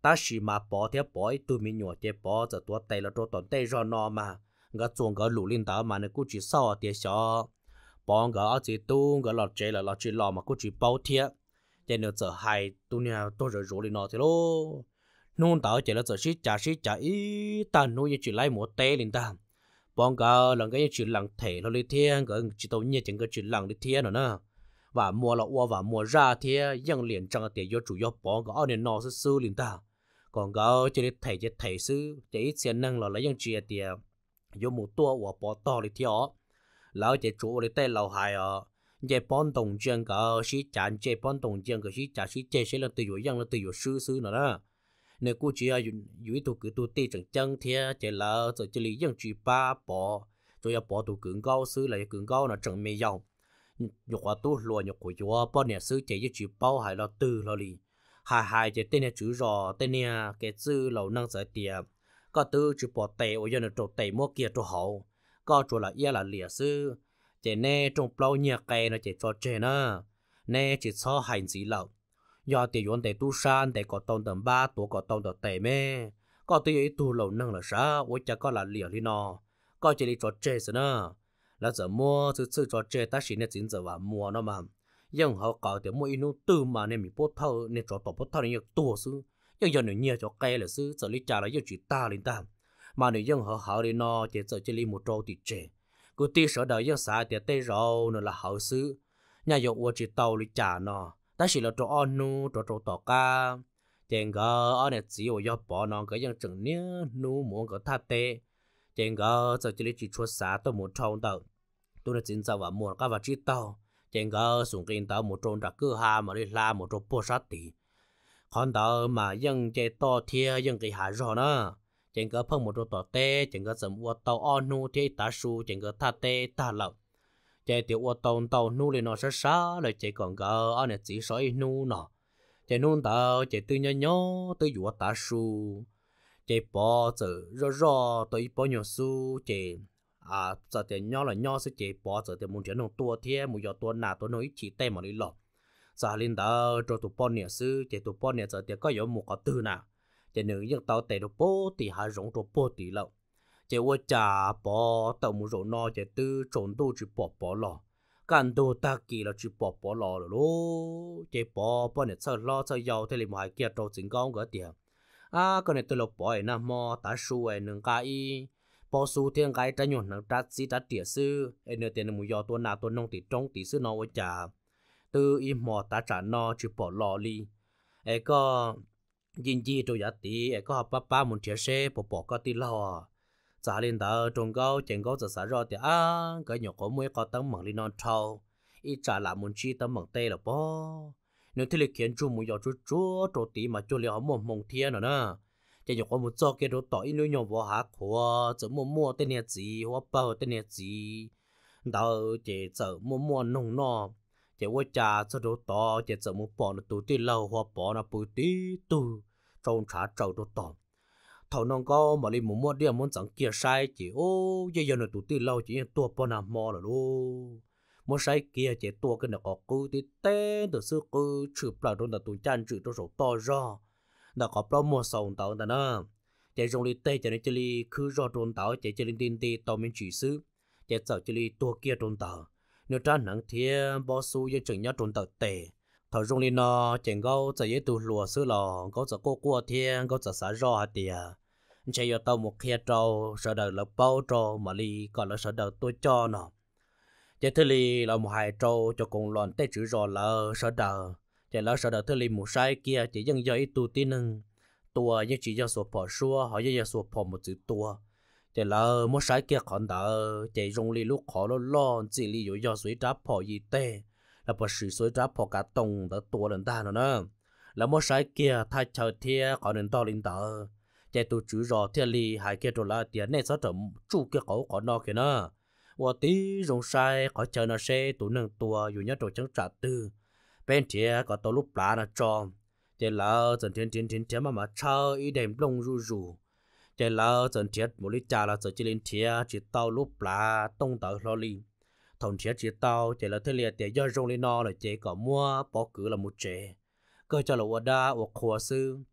ta chỉ mà bỏ theo bỏ ít tụi mình nhỏ theo bỏ giờ tua tay là cho tận tay rồi nó mà ngã chuồng ngã lũ linh tao mà nó cũng chỉ sao tiền xó bỏ ngã ở chỉ tu ngã lọt chế là lọt chỉ lò mà cũng chỉ bao thiệt cho nên giờ hai tụi nhà tôi rồi rủ lên nó thế lô nôn tao chỉ là giờ xí trả xí trả ý ta nuôi chỉ lấy một tay linh ta bỏ ngã là cái chỉ lằng thể nó lên thiên cái chỉ tao nhẹ chẳng cái chỉ lằng lên thiên rồi nè và mua là mua và mua ra thiênยังliền chẳng tiền do chủ yếu bỏ ngã ở nên nó sẽ sư linh ta còn gạo chỉ để thầy chỉ thầy sư chỉ ít tiền năng là lấy những chuyện tiền do một tua và bỏ to đi theo lão chỉ chủ để tay lão hại à chỉ bọn đồng chân gạo chỉ chán chỉ bọn đồng chân cái chỉ chán chỉ chỉ sẽ là từ由 dân là từ由 sư sư nữa đó nếu cô chỉ là由tụ cứ tụ tê chẳng chân thì chỉ là giờ chỉ lấy những chuyện ba bỏ rồi bỏ tụ cường cao sư lại cường cao là chẳng mấy giàu nhục hóa tụ lùa nhục của chúa bọn nhà sư chỉ chỉ bao hại là từ là li hai hai chỉ tên này chữ rò tên này cái chữ lâu năng giải tiệp có từ chữ bỏ tệ ở dân trộn tệ mua kia trộn hậu có chỗ là ia là lìa sư chỉ nè trong bao nhiêu cây nó chỉ cho chơi nữa nè chỉ cho hành gì lậu do tiền vốn để tu san để có tông tầm ba tuổi có tông tầm tệ mê có tiền tu lâu năng là sao ôi chả có là lìa đi nó có chỉ đi cho chơi nữa là giờ mua chứ chứ cho chơi ta chỉ nên chính giờ và mua nó mà nhưng họ có thể mua inu từ mà nên mình bớt thâu nên cho tổ bớt thâu nên tua sư nhưng giờ nếu nhiều cho cây là sư giờ lý trả là giờ chỉ ta lên ta mà nếu nhưng họ họ đi nó chỉ giờ chỉ li một trâu thì trẻ cứ tí sợ đời dân xã thì tây rau nữa là hậu sư nhà dọc qua chỉ tàu lý trả nó ta chỉ là cho ăn nu cho cho tỏ ca chèn gờ ở này chỉ ở do bỏ nó cái dân chừng nia nu muốn cái thắt tê chèn gờ giờ chỉ li chỉ cho xã tôi muốn trâu tàu tôi là chính giờ và muốn các vật chỉ tàu chèn gờ xuống kinh tàu một trâu đặc cơ hà mà đi la một trâu bò sát tỉ còn tàu mà dân chơi to thia dân cái hà rõ nữa chèn gờ phong một trâu tỏ tê chèn gờ sầm qua tàu ăn nu thì ta su chèn gờ thắt tê ta lợn chạy tiểu qua tàu tàu nu lên nó sát sát lại chạy còn gờ ở này chỉ sỏi nu nọ chạy nu tàu chạy từ nhỏ nhỏ từ dùa ta su chạy bỏ giờ rõ rõ tới bỏ nhỏ su chạy à giờ thì nhỏ là nhỏ sẽ chạy bỏ giờ thì muốn chuyển động tua thế muốn giờ tua nào tua nói chỉ tay mà đi lọ giờ lên tàu cho tụ bỏ nhỏ sư chạy tụ bỏ nhỏ giờ thì có yếu một cái từ nào chạy nữ dân tàu tay đồ bố thì hai rong đồ bố tí lọ chạy qua trả bỏ tàu một rổ no chạy từ trốn tu chỉ bỏ bỏ lọ can tu ta kỳ là chỉ bỏ bỏ lọ rồi lố chạy bỏ bỏ này sợ lo sợ giàu thế là một hai kia trâu chính con cái tiền à cái này tôi lộc bỏ ấy nằm mò ta su ấy nương cái bỏ su thiên cái trái nhọn nương trái xí trái tỉa sư ấy nương tiền một giò tuần nào tuần nông thì trong tí sư nó với trả từ im mò ta trả no chỉ bỏ lọ li ấy có nhìn gì tôi giá tí ấy có ba ba muốn chia sẻ bỏ bỏ cái tí lọ trả lên tờ trồng cao chèn cao giờ xả ra thì à cái nhỏ có mấy có tấm mảng lên non trâu ít trả lại muốn chi tấm mảng tê là bó nếu thế là khiến chú muốn giờ chú chú trâu tí mà chú liệu một mông thiên rồi nè chèn nhỏ có một cho cái đồ tỏi nuôi nhỏ vào hạt của giờ mua mua tên nhà gì hoa bao tên nhà gì tao chỉ giờ mua mua nông nọ chỉ qua trà cho đồ tỏi chỉ giờ mua bỏ nó tủ tí lâu hoa bỏ nó bự tí tu trâu trả trâu đồ tỏi thầu nông có mà đi mua mua đi muốn chẳng kia sai chỉ ô giờ giờ nó tụt từ lâu chỉ tua bao năm mò rồi luôn mua sai kia chỉ tua cái nó có cứ thì té từ xưa cứ chụp lại rồi là tụi chăn chụp cho sổ to ra nó có bao mua sòng tàu ta nữa chỉ dùng đi tê chỉ nên chỉ đi cứ ra trốn tàu chỉ chỉ lên tin tê tàu mình chỉ xứ chỉ sợ chỉ đi tua kia trốn tàu nếu trăn nắng thì bao su giờ chừng nhá trốn tàu tệ thầu dùng đi nó chỉ có chỉ dễ tụt lùa xứ lò có chỉ cô qua thiên có chỉ xả ra hạt tiền chạy vào tàu một khe trâu sợ đời là bao trâu mà li còn là sợ đời tôi cho nó chạy thứ li là một hai trâu cho cùng loạn tê chữ rồi là sợ đời chạy là sợ đời thứ li một sai kia chỉ dân do ít tu tí nưng tua nhưng chỉ do số bỏ xua họ do số bỏ một chữ tua chạy là một sai kia còn đỡ chạy dùng li lúc khó lo lo chỉ li do do suy tráp bỏ gì tê là bỏ sự suy tráp bỏ cả tông đỡ tua lần ta nữa là một sai kia thay chờ thia còn đến to lên tờ chạy tụ chữ rõ thiên lý hai kia đồ là tiền này sao chậm chu kia khẩu có nó kia nữa và tí dùng sai có chờ nó xe tụ nâng tua dù nhớ đồ chẳng trả tư bên kia có tàu lúc lá nó cho chạy là dần thiên thiên thiên thiên mà mà chờ ý đèn lông ru ru chạy là dần thiên một lít trà là giờ chỉ lên thiên chỉ tàu lúc lá tông tàu lo li thằng thiên chỉ tàu chạy là thiên lý tiền do dùng lên nó là chạy có mua bỏ cứ là một trẻ cơ cho là vợ đa hoặc khóa sư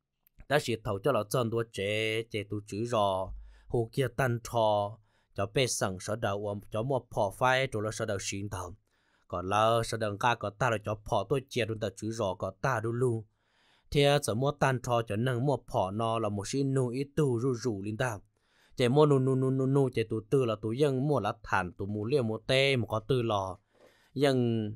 đã chỉ thầu cho là chân đua chế chế tu chữ rò hồ kia tan trò cho bé sẵn sở đầu ôm cho một phò phai rồi là sở đầu xin thầm còn là sở đầu ca có ta là cho phò tôi chia đun tờ chữ rò có ta đu lu thì giờ mua tan trò cho nâng một phò nó là một xin nu ít tu ru rủ linh ta chế mua nu nu nu nu nu chế tu tư là tu dân mua là thản tu mua liều mua tê một có tư lò dân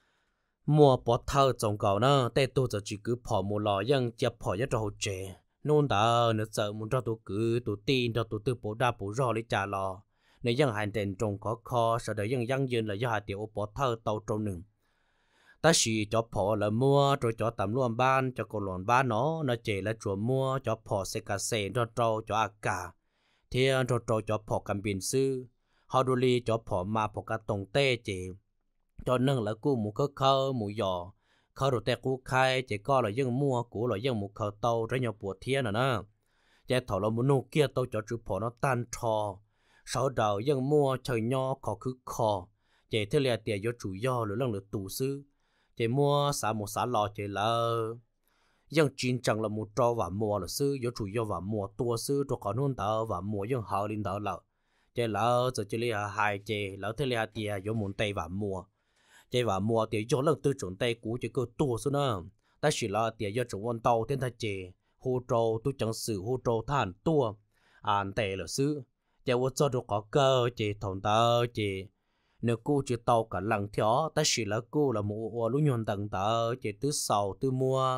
mua bỏ thơ trồng cầu nó tê tu giờ chỉ cứ phò mua lò dân chập phò nhất rồi chế nôn ta nữa sợ muốn cho tu cứ tu tin cho tu tư bổ đa bổ rò lấy trả lò nếu dân hành trình trồng có kho sau đó dân dân dân là do hạt tiểu bỏ thơ tàu trâu nừng ta chỉ cho phò là mua rồi cho tầm luôn ban cho con lòn ban nó nó chỉ là chùa mua cho phò xe cà xe cho trâu cho à cả thì cho trâu cho phò cầm biển sư họ đu li cho phò mà phò cả tổng tê chỉ cho nâng là cu một颗khơ một giò khâu đồ tê cú khai chỉ có là dân mua cũ là dân một khâu tàu rồi nhau bùa thiên nữa chỉ thầu là một nô kia tàu cho chữ phò nó tan trò sau đầu dân mua trời nho khó cứ khó chỉ thế là tiền do chủ do rồi lần lượt tù sư chỉ mua xả một xả lò chỉ là dân chín chẳng là một trò và mua là sư do chủ do và mua tua sư cho có nôn tàu và mua dân họ linh tàu là chỉ là giờ chỉ là hai chỉ là thế là tiền do muốn tây và mua chỉ và mua tiền cho lần tư chuẩn tây cũ chỉ có tua sư nữa ta chỉ là tiền do chủ quân tàu thiên thái chỉ hô trâu tôi chẳng xử hô trâu than tua an tệ là sư chỉ vô cho được có cơ chỉ thòng tơ chỉ nếu cô chỉ tàu cả lần theo ta chỉ là cô là một ô lũ nhon tầng tơ chỉ tứ sầu tứ mua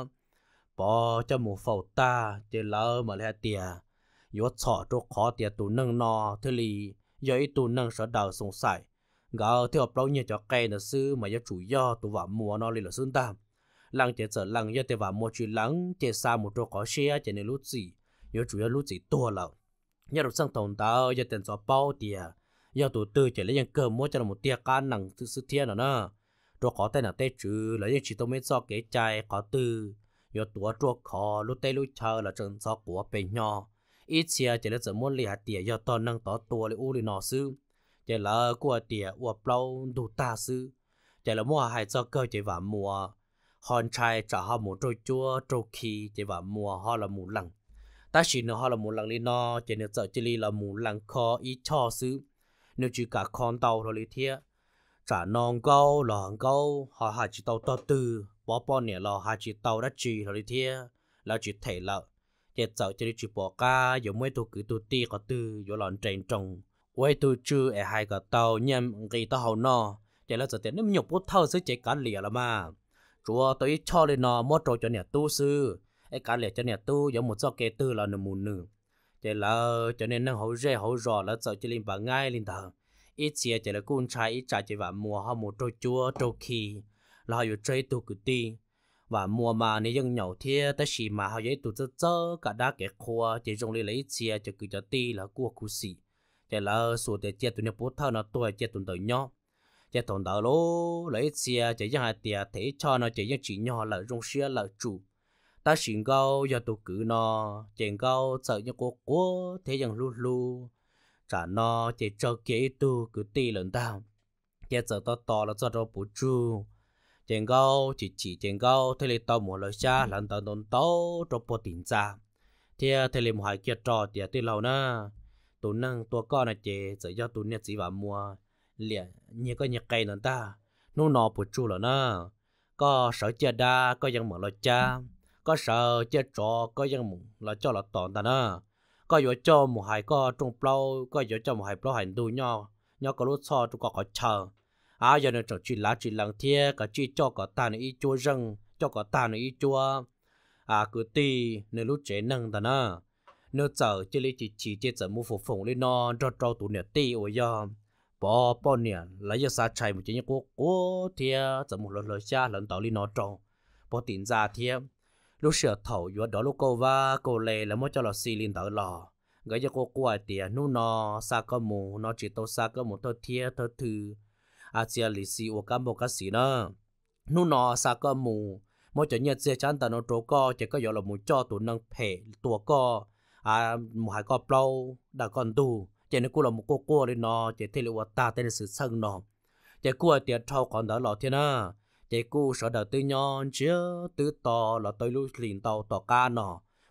bỏ cho một phẩu ta chỉ lỡ mà lại tiền vô chọ cho khó tiền tụ nâng no thế li do ít tụ nâng sợ đầu sông sải gạo theo bao nhiêu cho cây là sư mà do chủ do tụ vào mua nó liền là xương tam lăng chỉ sợ lăng do tiền vào mua chuyện lắng chỉ xa một chỗ có xe chỉ nên lút gì do chủ yếu lút gì tua lợ nhà đầu sang tồn tao do tiền cho bao tiền do tụ tư chỉ lấy những cơ mua cho là một tia cá nặng từ sự thiên nữa chỗ có tên là tê chữ là những chỉ tôi mới cho cái chai có tư do tụ chỗ khó lúc tê lúc chờ là chân cho của bên nhỏ ít xe chỉ là chỉ muốn lấy hạt tiền do to năng to tua lấy u lấy nọ sư chỉ là của tiền u bao đủ ta sư chỉ là mua hai cho cơ chỉ vào mua hòn trai trả họ một trôi chua trôi khí chỉ vào mua họ là một lần ta chỉ nói họ là một lần đi nó chỉ nếu sợ chỉ là một lần khó ít cho sư nếu chỉ cả con tàu thôi lý thiệt trả non câu lòn câu họ hai chỉ tàu to tư bỏ bỏ nè là hai chỉ tàu đã chỉ thôi lý thiệt là chỉ thể là chỉ sợ chỉ chỉ bỏ cá giống mấy tu cứ tu ti có tư giống lòn trên trồng quay tu chưa ở hai cái tàu nhầm cái tàu hậu nó chỉ là giờ tiền nếu nhục bút thâu sẽ chỉ cả lìa là mà chúa tôi cho lên nó mất rồi cho nè tu sư ấy cả lìa cho nè tu giống một số kê tư là nửa mù nửa chỉ là cho nên năng hậu rẻ hậu rò là sợ chỉ linh bà ngay linh thằng ít chia chỉ là con trai ít trả chỉ và mua họ một trôi chua trôi khí là họอยู่chơi tu cứ ti và mua mà nếu dân nhậu thế ta chỉ mà họ dễ tu chớ chớ cả đá kẹt khoa chỉ dùng lấy lấy chia cho cứ cho ti là cua cú xì chỉ là số tiền chia tụi nó bút thao nó tuổi chia tụi đời nhau chỉ tụi đời lố lấy chia chỉ dân hai tiền thế cho nó chỉ dân chỉ nhau là dùng xe là chủ ta xin câu giờ tụi cứ nó chèn câu sợ như cô cô thế dân lu lu trả nó chỉ cho kế tu cứ ti lần tao giờ giờ to to là cho đâu bù chu chèn câu chỉ chỉ chèn câu thế là tao một lời xa lần tao đồn tao cho bộ tiền ra thế thế là một hai kia trò thì tới lâu na tụi nâng tụi con này chỉ giờ cho tụi nhật chỉ vào mua liền như có nhật cây nữa ta nó nọ bù chu là na có sợ chia đa có dân mở lời cha có sợ chia trò có dân mù là cho là toàn ta na có yếu cho một hai có trong plau có yếu cho một hai plau hành đu nhau nhau có lúc so tụi có có chờ à giờ nó trò chuyện lá chuyện lằng thia cả chi cho có ta này chua răng cho có ta này chua à cứ ti nên lúc trẻ nâng ta na nếu giờ chỉ lấy chỉ chỉ chỉ giờ mua phục phụng lên nó cho cho tụi nè ti ôi giờ bỏ bỏ nè lấy giờ xa chạy một chỉ như cô cô thia giờ một lần lời xa lần tàu lên nó tròn bỏ tiền ra thia lúc sửa thầu yếu đó lúc cô va cô lệ là mới cho là xì lên tàu lò cái cho cô qua tiền nu nó xa có mù nó chỉ tao xa có một tao thia tao thư à chia lì xì của cán bộ các sĩ nữa nu nó xa có mù mỗi chỗ nhật xe chán tao nó trố co chỉ có yếu là một cho tụi nâng phê tua co à một hai con plau đã còn đủ chỉ nên cô là một cô cô lên nó chỉ thấy là ta tên là sự sân nó chỉ cô tiền thâu còn đỡ lọ thiên à chỉ cô sợ đỡ tư nhon chứ tư to là tới lúc liền tàu tàu ca nó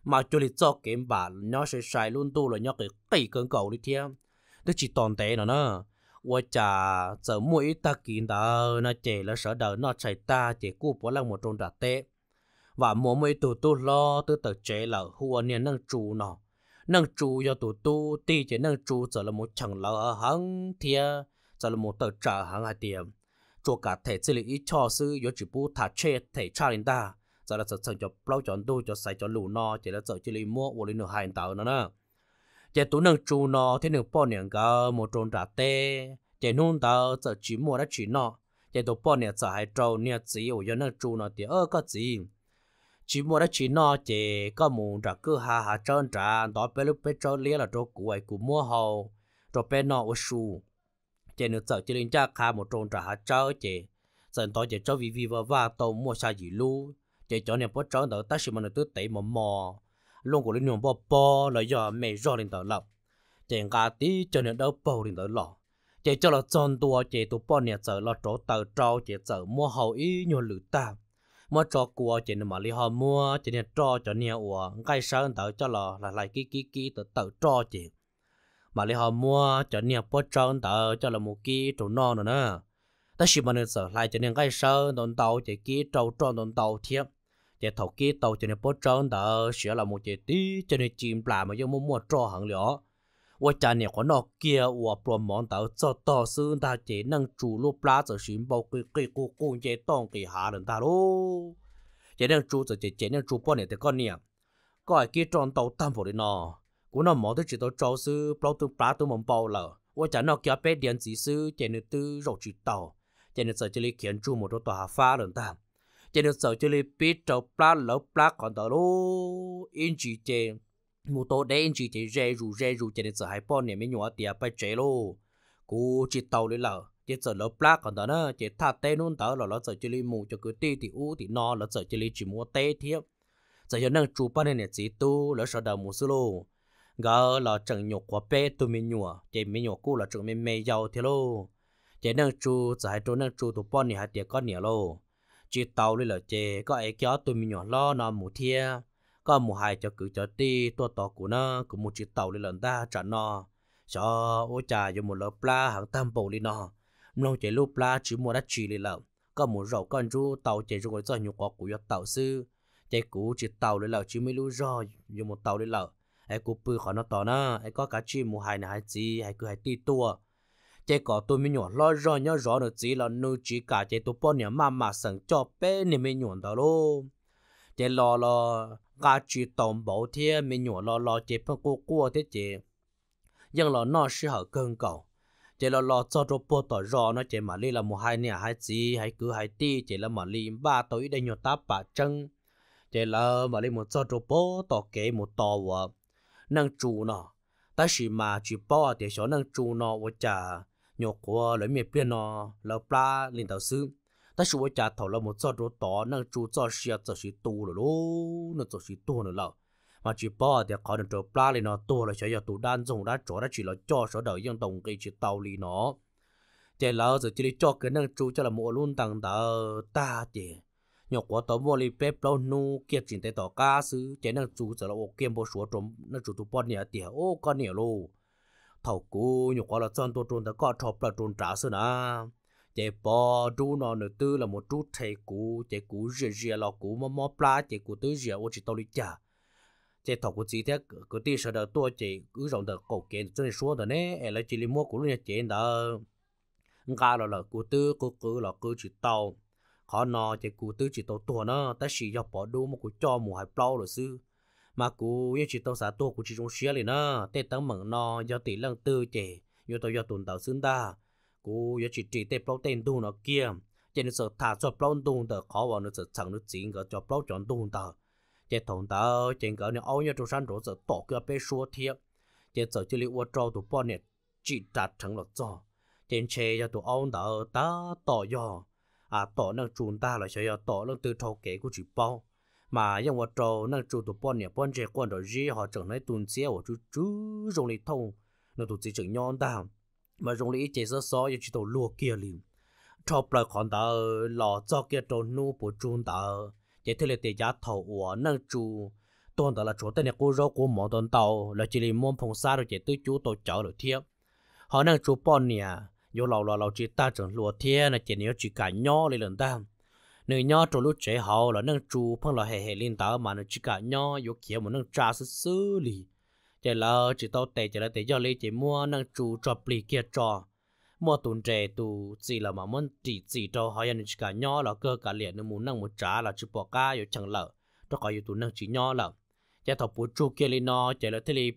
mà cho li cho kiếm bà nó sẽ xài luôn tu là nó cái cây cơn cầu đi theo tức chỉ toàn tế nó nữa我家这每大见到那这了舍得那才大这古不能một trong đặc tế và mỗi mấy tụ tu lo từ từ chế là hùa niên nâng trụ nó nâng trụ cho tụ tu ti chỉ nâng trụ giờ là một chẳng lỡ hăng thia giờ là một tờ trả hăng hai tiền cho cả thể chỉ là ít cho sư có chỉ bu thả chết thể cha lên ta giờ là giờ chẳng cho bao chọn tu cho sai cho lù nó chỉ là giờ chỉ là mua vô lên nửa hai tàu nữa nè chỉ tụ nâng trụ nó thế nửa bao niên cả một trong đặc tế chỉ nung tàu giờ chỉ mua đã chỉ nó chỉ tụ bao niên giờ hai trâu niên chỉ ở nâng trụ nó thì ơ có gì chỉ mua đã chỉ nó chỉ có muốn trả cứ hà hà trơn trả đó bé lúc bé trâu lia là trâu cuối của mua hầu trâu bé nọ ở su chỉ nữa giờ chỉ lên cha khá một trâu trả hà trâu chỉ giờ đó chỉ trâu vì vì và và tàu mua sao gì lu chỉ cho nên bớt trâu đó ta chỉ mà nó tứ tẩy mà mò luôn của linh hồn bò bò là do mẹ do lên tàu lọc chỉ gà tí cho nên đâu bò lên tàu lọ chỉ cho là tròn tua chỉ tụ bò nè giờ là trâu tàu trâu chỉ giờ mua hầu ý nhiều lử ta mua cho cua chỉ nên mà li họ mua chỉ nên cho cho nhiều ủa cái sơn tự cho là là lại kí kí kí tự tự cho chỉ mà li họ mua cho nhiều bớt trơn tự cho là một kí trâu non nữa nè ta chỉ mà nên sợ lại cho nên cái sơn đồn tàu chỉ kí trâu tròn đồn tàu thiếp chỉ thầu kí tàu cho nên bớt trơn tự sửa là một chỉ tí cho nên chìm lại mà do mua mua cho hàng lửa我家呢可能kia我不忙到做大事，他只能主路拉着寻宝给给个工业当给下人他咯，只能主就只只能主半年的个年，个给赚到担保的呢，我那毛都知道招事，包都拉都蒙包了，我家那家别电子事，只能都肉知道，只能在这里建筑么都大发人他，只能在这里别找拉老拉看到咯，因只只。một tổ đen chỉ chỉ rê rù rê rù cho nên giờ hai bọn này mới nhỏ tiệt bay chế lô, cú chỉ tàu đi lợ, chỉ giờ lỡ plak còn đó nữa, chỉ thắt tê nôn tớ là nó giờ chỉ li mù cho cứ tê thì u thì no là giờ chỉ li chỉ mua tê thiếp, giờ cho nên chụp bên này chỉ tu là sợ đầu mù sưu lô, gỡ là chẳng nhục quá bé tụi mình nhỏ, chỉ mình nhỏ cú là chẳng mình mê giàu thế lô, chỉ nên chụp giờ hai chỗ nên chụp tụi bọn này hai tiệt có nhiều lô, chỉ tàu đi là chỉ có ai kéo tụi mình nhỏ lo nó mù thiê có một hai cho cứ cho ti tua tỏ của nó cũng một chiếc tàu đi lần ta trả nó cho ôi trà cho một lớp pla hàng tam bộ đi nó nông chế lúc pla chỉ mua đất chỉ đi lợn có một rau con ru tàu chế rồi do nhiều có của tàu sư chế cũ chỉ tàu đi lợn chỉ mới lúc do dùng một tàu đi lợn ai cú bự khỏi nó tỏ nó ai có cá chi một hai này hai gì hay cứ hai ti tua chế có tôi mới nhọn lo rõ nhớ rõ được gì là nuôi chỉ cả chế tôi bao nhiêu mà mà sẵn cho bé nên mới nhọn đó luôn chế lo lo gà chỉ tổng bảo thế mình nhỏ lo lo chế phân cô cô thế chế nhưng lo nó sẽ hợp cơn cầu chế lo lo cho cho bộ tỏ rõ nó chế mà li là một hai nè hai gì hai cứ hai ti chế là mà li ba tối đây nhỏ táp bà chân chế là mà li một cho cho bộ tỏ kế một tỏ vợ nâng chủ nó ta chỉ mà chỉ bao để cho nâng chủ nó vợ trả nhỏ của lấy miệng bên nó là ba linh tàu sư ta chỉ với cha thầu là một số đồ tỏ năng chú cho xe cho sĩ tu rồi lố nó cho sĩ tu nữa là mà chỉ bỏ để có được chỗ pla lên nó tu là sẽ do tụ đan dùng đã chỗ đã chỉ là cho số đời dân đồng cái chỉ tàu li nó để là giờ chỉ cho cái năng chú cho là mua luôn tăng tờ ta để nhọc quá tàu mua li pep lâu nu kia chuyển tới tàu cá sứ để năng chú giờ là ô kiếm bộ số trộm năng chú tụ bỏ nhẹ tiền ô con nhẹ lô thầu cú nhọc quá là chân tôi trộn đã có thọp là trộn trả sứ na chế bò chú nó nữa tư là một chút thầy cũ chế cũ rìa rìa là cũ mà mò pla chế cũ tư rìa ô chỉ tao đi chả chế thầu của chị thế cứ đi sợ đợt tua chế cứ rộng đợt cổ kiện cho nên số đợt nè em lại chỉ đi mua cũ luôn chế đợt ngã là là cũ tư cũ cũ là cũ chỉ tao khó nó chế cũ tư chỉ tao tua nó ta chỉ do bỏ đu mà cũ cho mù hai plau rồi sư mà cũ như chỉ tao xả tua cũ chỉ trong xía liền nó tê tao mừng nó do tỷ lăng tư chế do tao do tuần tao xứng ta cú giờ chỉ chỉ để bao tên tu nó kia cho nên sợ thả cho bao tu tờ khó vào nó sợ chẳng nó chỉ có cho bao chọn tu tờ cho thằng tờ trên cái này áo như trong山chỗ sợ tổ cái bé xua thiệp cho sợ chỉ liệu trâu tụ bao này chỉ đặt thành là cho trên xe cho tụ áo tờ ta tỏ do à tỏ năng chun ta là sẽ tỏ năng từ thâu kế của chỉ bao mà nhưng mà trâu năng chun tụ bao này bao chế quan rồi gì họ chẳng nói tuần xe của chú chú dùng đi thông nó tụ chỉ chẳng nhon ta mà dùng lý chế sơ só như chỉ tàu lúa kia liền, chọc lại còn tàu lò cho kia trâu nu bộ chun tàu, chế thế là để giá thầu của năng chu, tuần đó là chỗ tên này cô rau cô mỏ tuần tàu là chỉ liền món phong sa rồi chỉ tới chú tổ cháu được thiệp họ năng chú bọn nè vô lầu lầu lầu chỉ ta chẳng lùa thiệp là chỉ nếu chỉ cả nhỏ lên lần ta nơi nhỏ trong lúc trẻ họ là năng chú phong là hệ hệ lên tàu mà nó chỉ cả nhỏ vô kia một năng trà sứ sứ lì chỉ là chỉ tao tệ chỉ là tệ do lấy chỉ mua năng chú cho bì kia cho mua tuần trẻ tu chỉ là mà muốn chỉ chỉ cho họ nhận chỉ cả nhỏ là cơ cả liền nên muốn năng một trả là chỉ bỏ cá vô chẳng lợ cho coi tu năng chỉ nhỏ lợ chỉ thọ bút chú kia lên nó chỉ là thế li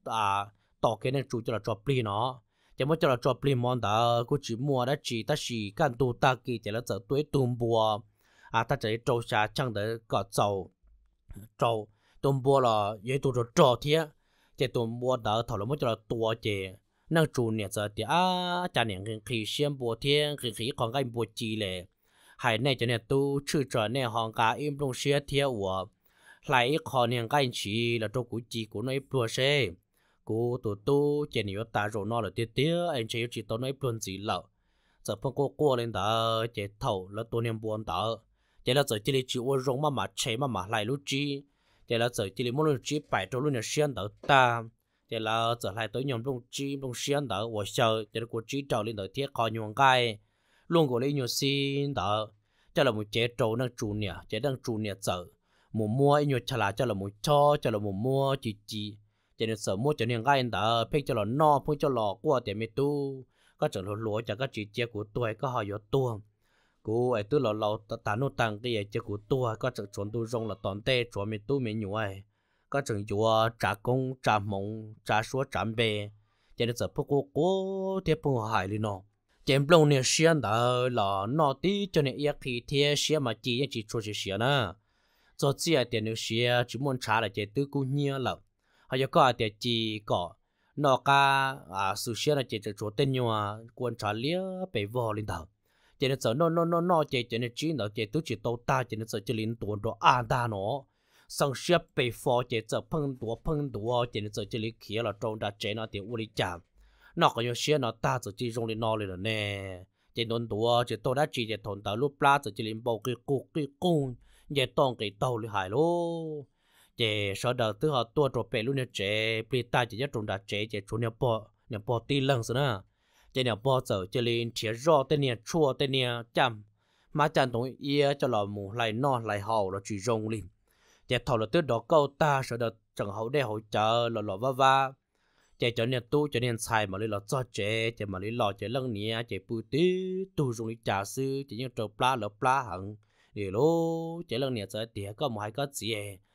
à tỏ cái năng chú cho là cho bì nó chỉ muốn cho là cho bì món đó cô chỉ mua đã chỉ ta chỉ can tu ta kia chỉ là giờ tuổi tuần bùa à ta chỉ trâu xa chẳng để có trâu trâu tuần bùa là vậy tu cho trâu thiệt chỉ tuần bùa đó thọ là muốn cho là tua chỉ năng chủเนี่ยจะเดี๋ยวจะเนี่ยคือขี้เชี่ยมบัวเทียงคือขี้ของกันบัวจีเลยหายในจะเนี่ยตู้ชื่อจอเนี่ยห้องกาอิมลงเชียเทียวัวหลายคอเนี่ยกันชีแล้วตัวกูจีกูน้อยปลัวเช่กูตัวตู้เจนี่ว่าตาโรนอเลยเตี้ยเตี้ยไอ้เชี่ยจีตัวน้อยปลัวจีเหล่าจะพวกกูกลัวเลยเด้อเจ้าเท่าแล้วตัวเนี่ยบัวเด้อเจ้าแล้วจะจีเลยจีว่ารงมาหมาเช่มาหมาหลายลูกจีเจ้าแล้วจะจีเลยมุ่งลูกจีไปตัวลูกเนี่ยเชียนเด้อตาchỉ là trở lại tới nhóm đông chi đông xiên đó, và sau chỉ là cuộc chi trào lên tới thiết khó nhung gai, luôn của lấy nhiều xin đó, chỉ là một chế trâu đang chủ nè, chế đang chủ nè sợ, một mua nhiều chả là chỉ là một cho, chỉ là một mua chỉ chỉ, chỉ là sợ mua cho nên gai đó, phê cho là no, phê cho là qua tiền mê tu, có chẳng là lúa cho các chỉ chế của tôi có họ yếu tuồng, cô ấy tôi là lâu ta nô tăng cái chế của tôi có chẳng chuẩn tôi rong là toàn tê chuẩn mê tu mê nhуай có chừng chùa trả công trả mộng trả số trả bề cho nên giờ phúc cô cố tiếp phong hải lên nó chém lông này xiên đó là nó tí cho nên ít khi thế xiên mà chỉ chỉ cho chỉ xiên à cho chỉ là tiền nước xiên chỉ muốn trả là chỉ tư cố nhiều lắm hay có tiền chỉ có nó cả à sự xiên là chỉ cho tên nhau quan trả lia bề vò lên đầu cho nên giờ nó nó nó nó chỉ cho nên chỉ nó chỉ tôi chỉ tàu ta cho nên giờ chỉ liên tuần đó à ta nó sang xếp bị phò chế giờ phân đũa phân đũa chế nên giờ chỉ lấy kia là trong đã chế nó tiền u lý chạm nó có nhiều xe nó ta giờ chỉ dùng để nó lên nè chế nón đũa chế tôi đã chỉ chế thôn tàu lúc lá giờ chỉ lấy bầu cái cục cái cung chế tông cái tàu đi hải lô chế sau đó từ họ tua trộn bể luôn nè chế bị ta chỉ trong đã chế chế chỗ nhà bò nhà bò ti lăng rồi nè chế nhà bò giờ chỉ lấy chế rau tên nè chua tên nè chăm mà chăn tổng ia cho lò mù lại non lại hậu là chỉ dùng liền chế thầu là tứ đó câu ta sợ được chẳng hậu để hỗ trợ lò lò va va chế cho nên tu cho nên xài mà lấy lò cho chế chế mà lấy lò chế lăng nhẹ chế bùi tí tu dùng lấy trà sư chế những trâu pla lỡ pla hẳn để lô chế lăng nhẹ chế tía có một hai cái gì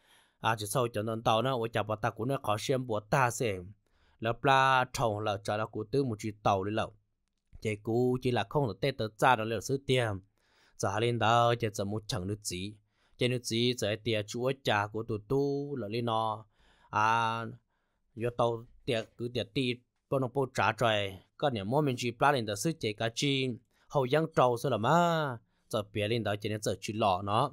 à chỉ sau cho nên tàu nó ở chả bắt ta cũng nó khó xem bùa ta xem lỡ pla trồng là trả là của tứ một chiếc tàu đi lậu chế cú chỉ là không được tết tớ ra đó là số tiền trả lên đó chế giờ một chẳng được gì trên nước gì giờ tiệt chúa cha của tụi tu là lên nó à do tàu tiệt cứ tiệt ti bọn nó bố trả trời có những món mình chỉ plá lên đó sức chế cá chi hậu giang trâu sao là mà giờ bịa lên đó cho nên giờ chỉ lọ nó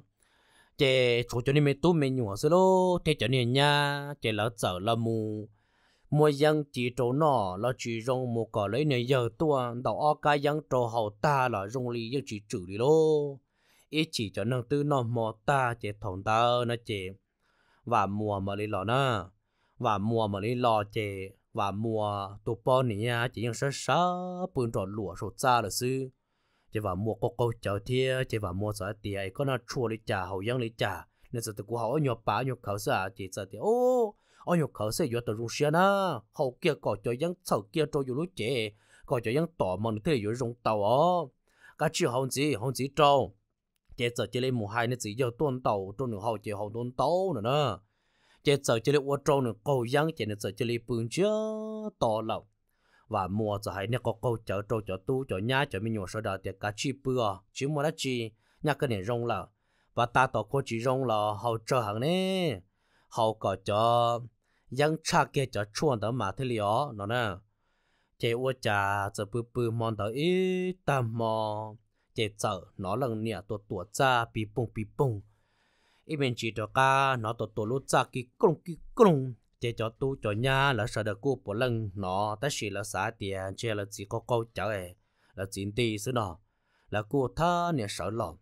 chế chủ cho nên mình tu mình nhủ sao lô thế cho nên nha chế là giờ là mù mua giang chỉ trâu nó là chỉ rong một cỏ lấy này giờ tua đầu o cái giang trâu hậu ta là rong ly giang chỉ trừ đi lô ít chỉ cho năng tư nó mò ta chế thòng ta nó chế và mùa mà lấy lò na và mùa mà lấy lò chế và mùa tụ po nè chỉ những sớ sớ bươn tròn lụa sột ra là sư chế và mùa có câu chào thia chế và mùa sợ tiề có nó chua lấy trà hậu giang lấy trà nên giờ tụi cô họ nhọ bá nhọ khẩu sa chỉ sợ tiề ô ô nhọ khẩu sa nhọ tụi rung xia na hậu kia có cho giang sầu kia cho dù lúc chế có cho giang tỏ mà thế là rung tàu ó cái chuyện hậu gì hậu gì trâu chế giờ chỉ lấy một hai nó chỉ giờ tuần tàu trong nửa hậu chế hậu tuần tàu nữa nè chế giờ chỉ lấy ô trâu nửa cầu giang chế nửa giờ chỉ lấy bưng chưa to lẩu và mùa giờ hay nè có câu chở trâu chở tu chở nhá chở mình nhổ sơ đào tiệc cá chi bừa chứ mua đất chi nhá cái này rong lẩu và ta tàu có chỉ rong lẩu hậu chờ hàng nè hậu có cho giang cha kia chở chuồn đó mà thế lió nó nè chế ô trà giờ bự bự mòn đó ít tam mò chế giờ nó lần nè tổ tổ ra bị bung bị bung ít bên chỉ cho ca nó tổ tổ lút ra cái công cái công chế cho tu cho nhà là sợ được cô bộ lần nó ta chỉ là xả tiền chế là chỉ có câu chở ấy là chín tỷ xứ nó là cô tha nè sợ lòng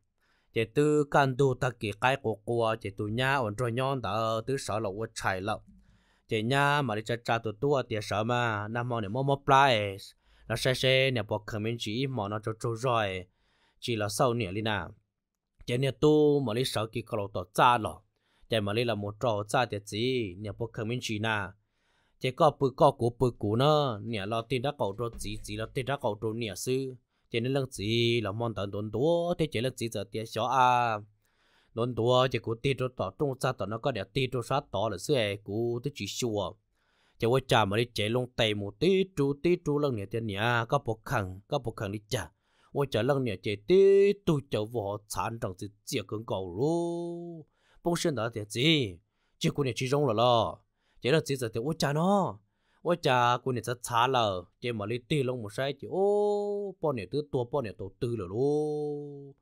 chỉ từ can tu ta kỳ cái của của chỉ tu nhà ổn rồi nhon đó từ sợ là quất chạy lắm chỉ nhà mà đi chơi chơi tu tu thì sợ mà nam mô này mô mô play nó sẽ sẽ nè bỏ comment chỉ mà nó cho cho rồi chỉ là sau nè đi nào chỉ nè tu mà đi sợ kỳ cầu tổ cha rồi chỉ mà đi là một trò cha thì gì nè bỏ comment chỉ nào chỉ có bự có cú bự cú nữa nè lo tin đã cầu rồi gì gì là tin đã cầu rồi nè sư chỉ nên lần gì là mong tận tuần túa thế chỉ là gì giờ tiền xóa à tuần túa chỉ cú tin rồi tỏ trung cha tỏ nó có để tin rồi sát tỏ là sư ấy cú tới chỉ xua chỉ với cha mà đi chạy lông tay một tí chú tí chú lần nè tiền nè có bộ khẳng có bộ khẳng đi cha với cha lần nè chạy tí tu cháu vợ chán trong sự chia cứng cầu luôn bông sen đó tiền gì chỉ cú nè chỉ rong rồi lo chỉ là chỉ giờ tiền với cha nó ôi cha cô này rất xả lờ chỉ mà lấy tiền lông một sai chỉ ô bao nhiêu thứ tua bao nhiêu đầu tư rồi luôn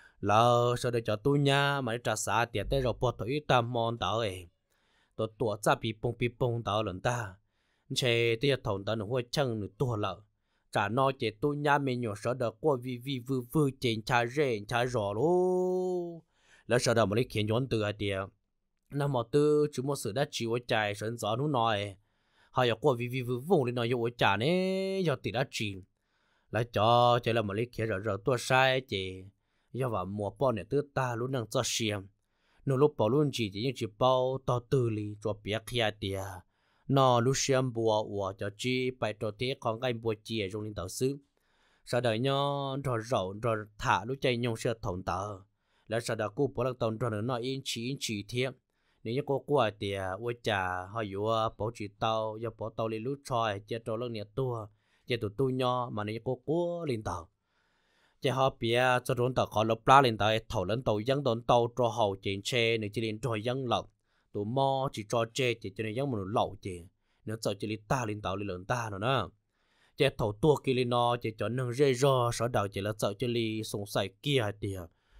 lờ sau đó cho tôi nha mà trả xả tiền tới rồi bao tuổi tam mòn tao ấy tôi tua cha bị bông bị bông tao lần ta chế tiền thòng tao nó hơi chân nữa tua lờ trả nó chỉ tôi nha mình nhỏ sau đó qua vi vi vư vư trên cha rể cha rõ luôn lỡ sau đó mà lấy khiến nhón từ ai tiền năm mà tư chúng một sự đã chịu ở trái sân gió nó nói họ có vì vì vừa vùng lên nói yêu trả nè do tỷ đã chìm lại cho cho là một lý kia rồi rồi tôi sai chị do vào mùa bao này tứ ta luôn đang cho xiêm nó lúc bảo luôn chỉ chỉ những chỉ bao to tư lý cho biết kia tiề nó lúc xiêm bùa của cho chi bài trò thế còn cái bùa chia trong linh tạo sứ sau đó nhon rồi rậu rồi thả lúc chạy nhung sẽ thòng tờแล้วsau đó cô bảo là tàu rồi nó in chỉ in chỉ thiệt nếu như cô qua thì ôi chà họ dụ bảo chỉ tàu do bảo tàu lên lút trôi chỉ trâu lưng nhiệt tua chỉ tụi tôi nho mà nếu cô qua lên tàu chỉ họ bịa cho đồn tàu họ lốp lá lên tàu thầu lên tàu dân đồn tàu cho hậu trên xe nếu chỉ lên trôi dân lậu tụi mò chỉ cho xe chỉ cho nên dân một lậu chỉ nếu sợ chỉ lên ta lên tàu lên lớn ta nữa nè chỉ thầu tua kia lên nó chỉ cho nâng rê ro sau đầu chỉ là sợ chỉ lên sông sài kia thì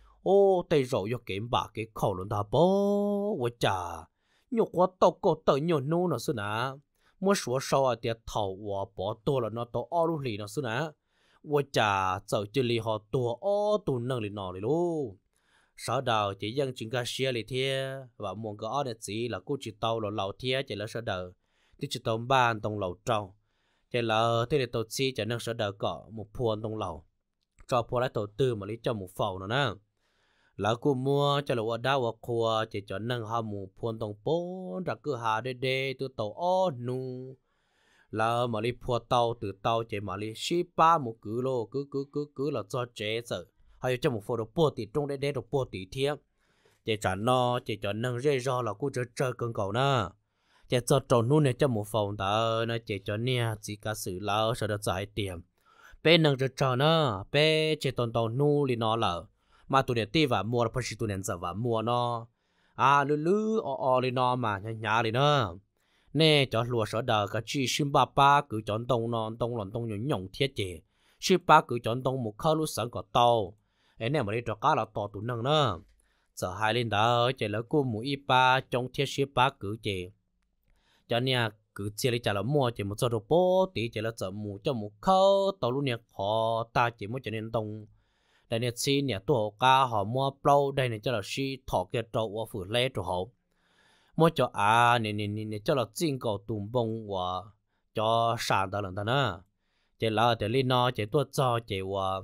ô tay rậu cho kiếm bạc cái khẩu luôn ta bố ôi chà nhục quá tao có tự nhục nô nó xưa nè mua số sau à tiệt thầu và bỏ tua là nó tao ô lúc lì nó xưa nè ôi chà sợ chỉ lì họ tua ô tu nâng lì nọ lì luôn sau đầu chỉ dân chúng ta share lì thia và muốn có ở gì là cô chỉ tao là lẩu thia chỉ là sau đầu thì chỉ tao ban tông lẩu trâu chỉ là thế là tao chi chỉ nâng sau đầu có một phuôn tông lẩu cho phuôn lại tao tư mà lấy cho một phẩu nữa nè là cô mua cho là ở đâu ở khoa chỉ cho nâng họ một phuôn tông bốn ra cứ hà đê đê từ tàu ô nu là mà đi phua tàu từ tàu chỉ mà đi ship ba một cứ lô cứ cứ cứ cứ là cho chế sợ hay cho một phô đồ bùa tỷ trong đê đê đồ bùa tỷ thiếp chỉ trả nó chỉ cho nâng dây do là cô chơi chơi cơn cầu nè chỉ cho trâu nu này cho một phòng ta nó chỉ cho nè chỉ cả sự lao sau đó giải tiền bên nâng chơi trò nó bên chỉ tồn tàu nu thì nó là mà tụi này ti và mua là phải tụi này giờ và mua nó à lư lư o o lên nó mà nhà nhà lên nó nè cho lúa sở đờ cả chi sim ba ba cứ chọn tông nó tông lòn tông nhung nhung thiết chế sim ba cứ chọn tông một khâu lúa sẵn có tàu ấy nè mà đi cho cá là to tụi nâng nó giờ hai lên đó chỉ là cô mũi y ba trong thiết sim ba cứ chế cho nè cứ chia đi trả là mua chỉ một số đồ bố tí chỉ là giờ mù cho một khâu tàu luôn nè họ ta chỉ muốn cho nên tông đây nè xí nè tổ cá họ mua plau đây nè cho là xí thọ kia trâu và phủ lê trâu hậu mua cho à nè nè nè cho là chính cầu tùng bông và cho sản đó lần đó nè chỉ là để lên nó chỉ tôi cho chỉ và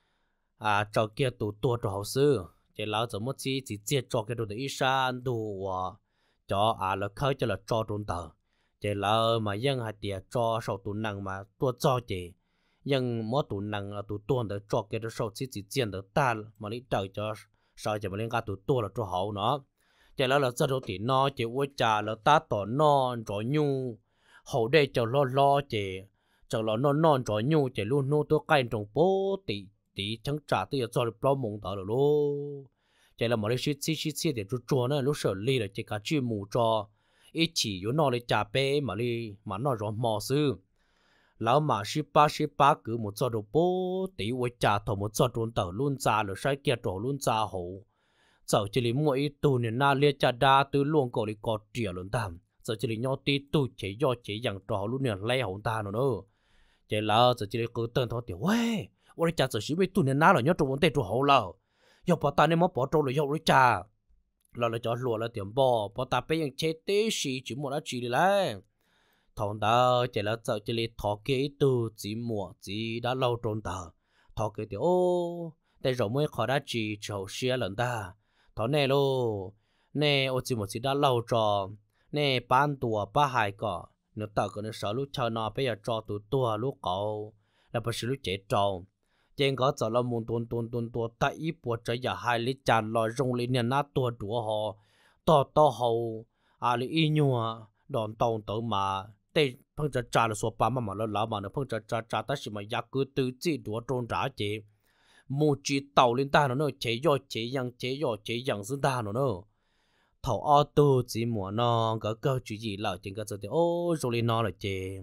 à cho kia tụ tua trâu hậu sư chỉ là giờ mua xí chỉ chia cho kia đồ để ít sản đồ và cho à là khơi cho là cho trốn tờ chỉ là mà dân hạt tiệt cho sầu tụ năng mà tôi cho chỉ nhưng mỗi tụ năng là tụ tuôn để cho cái đó sầu chỉ chỉ tiền được ta mà lý trời cho sao chỉ mà liên cả tụ tuôn là cho hậu nó chỉ là là rất đầu tiên nó chỉ uống trà là ta tỏ non rồi nhu hậu đây cho lo lo chỉ cho lo non non rồi nhu chỉ luôn nô tôi cay trong bố tỷ tỷ chẳng trả tôi cho được bao mong tao rồi luôn chỉ là mà lý sĩ sĩ sĩ sĩ để cho cho nó lúc sợ li là chỉ cả chữ mù cho ít chỉ yếu nó lấy trả bé mà li mà nó rồi mò sư lão mà ship ba ship ba cứ một chỗ đồ bố tí với trả thầu một chỗ trốn tàu luôn ra rồi sai kia trổ luôn ra hậu giờ chỉ lấy mỗi ít tu nên na lia trả đa từ luôn cổ đi có tiền luôn tam giờ chỉ lấy nhau tí tu chỉ do chỉ rằng trò luôn nè lấy hậu ta nữa nữa chỉ là giờ chỉ lấy cứ tên thôi tiểu ơi ôi trả giờ ship tu nên na rồi nhau trốn tệ trốn hậu là giờ bỏ ta nên mất bỏ trâu rồi giờ rồi cha là là cho lùa là tiền bò bỏ ta bây giờ chế tế xì chỉ một đã chỉ lại thằng ta chỉ là sợ chỉ là thọ kế từ chỉ một chỉ đã lâu trốn ta thọ kế thì ô tại rồi mới khỏi đã chỉ chầu xia lần ta thọ nè lô nè ô chỉ một chỉ đã lâu trò nè ban tua ba hai cọ nếu ta có nên sợ lúc chờ nó bây giờ trò tụ tua lúc cậu là bác sĩ lúc chế trâu trên có giờ là muốn tuôn tuôn tuôn tuôn tại ít bộ trái giờ hai lít tràn lòi rong lên nhà nát tua đũa họ to to hầu à lì y nhua đòn tàu tới mà tê phong trà trà là số ba mà mà nó lão mà nó phong trà trà trà ta chỉ mà giá cứ từ chỉ đũa trôn trả chế mua chỉ tàu lên ta nó nó chế do chế yang chế do chế yang sinh ta nó nó thầu ô tô chỉ mua nó có cơ chủ gì là trên cái giờ thì ô rồi lên nó là chế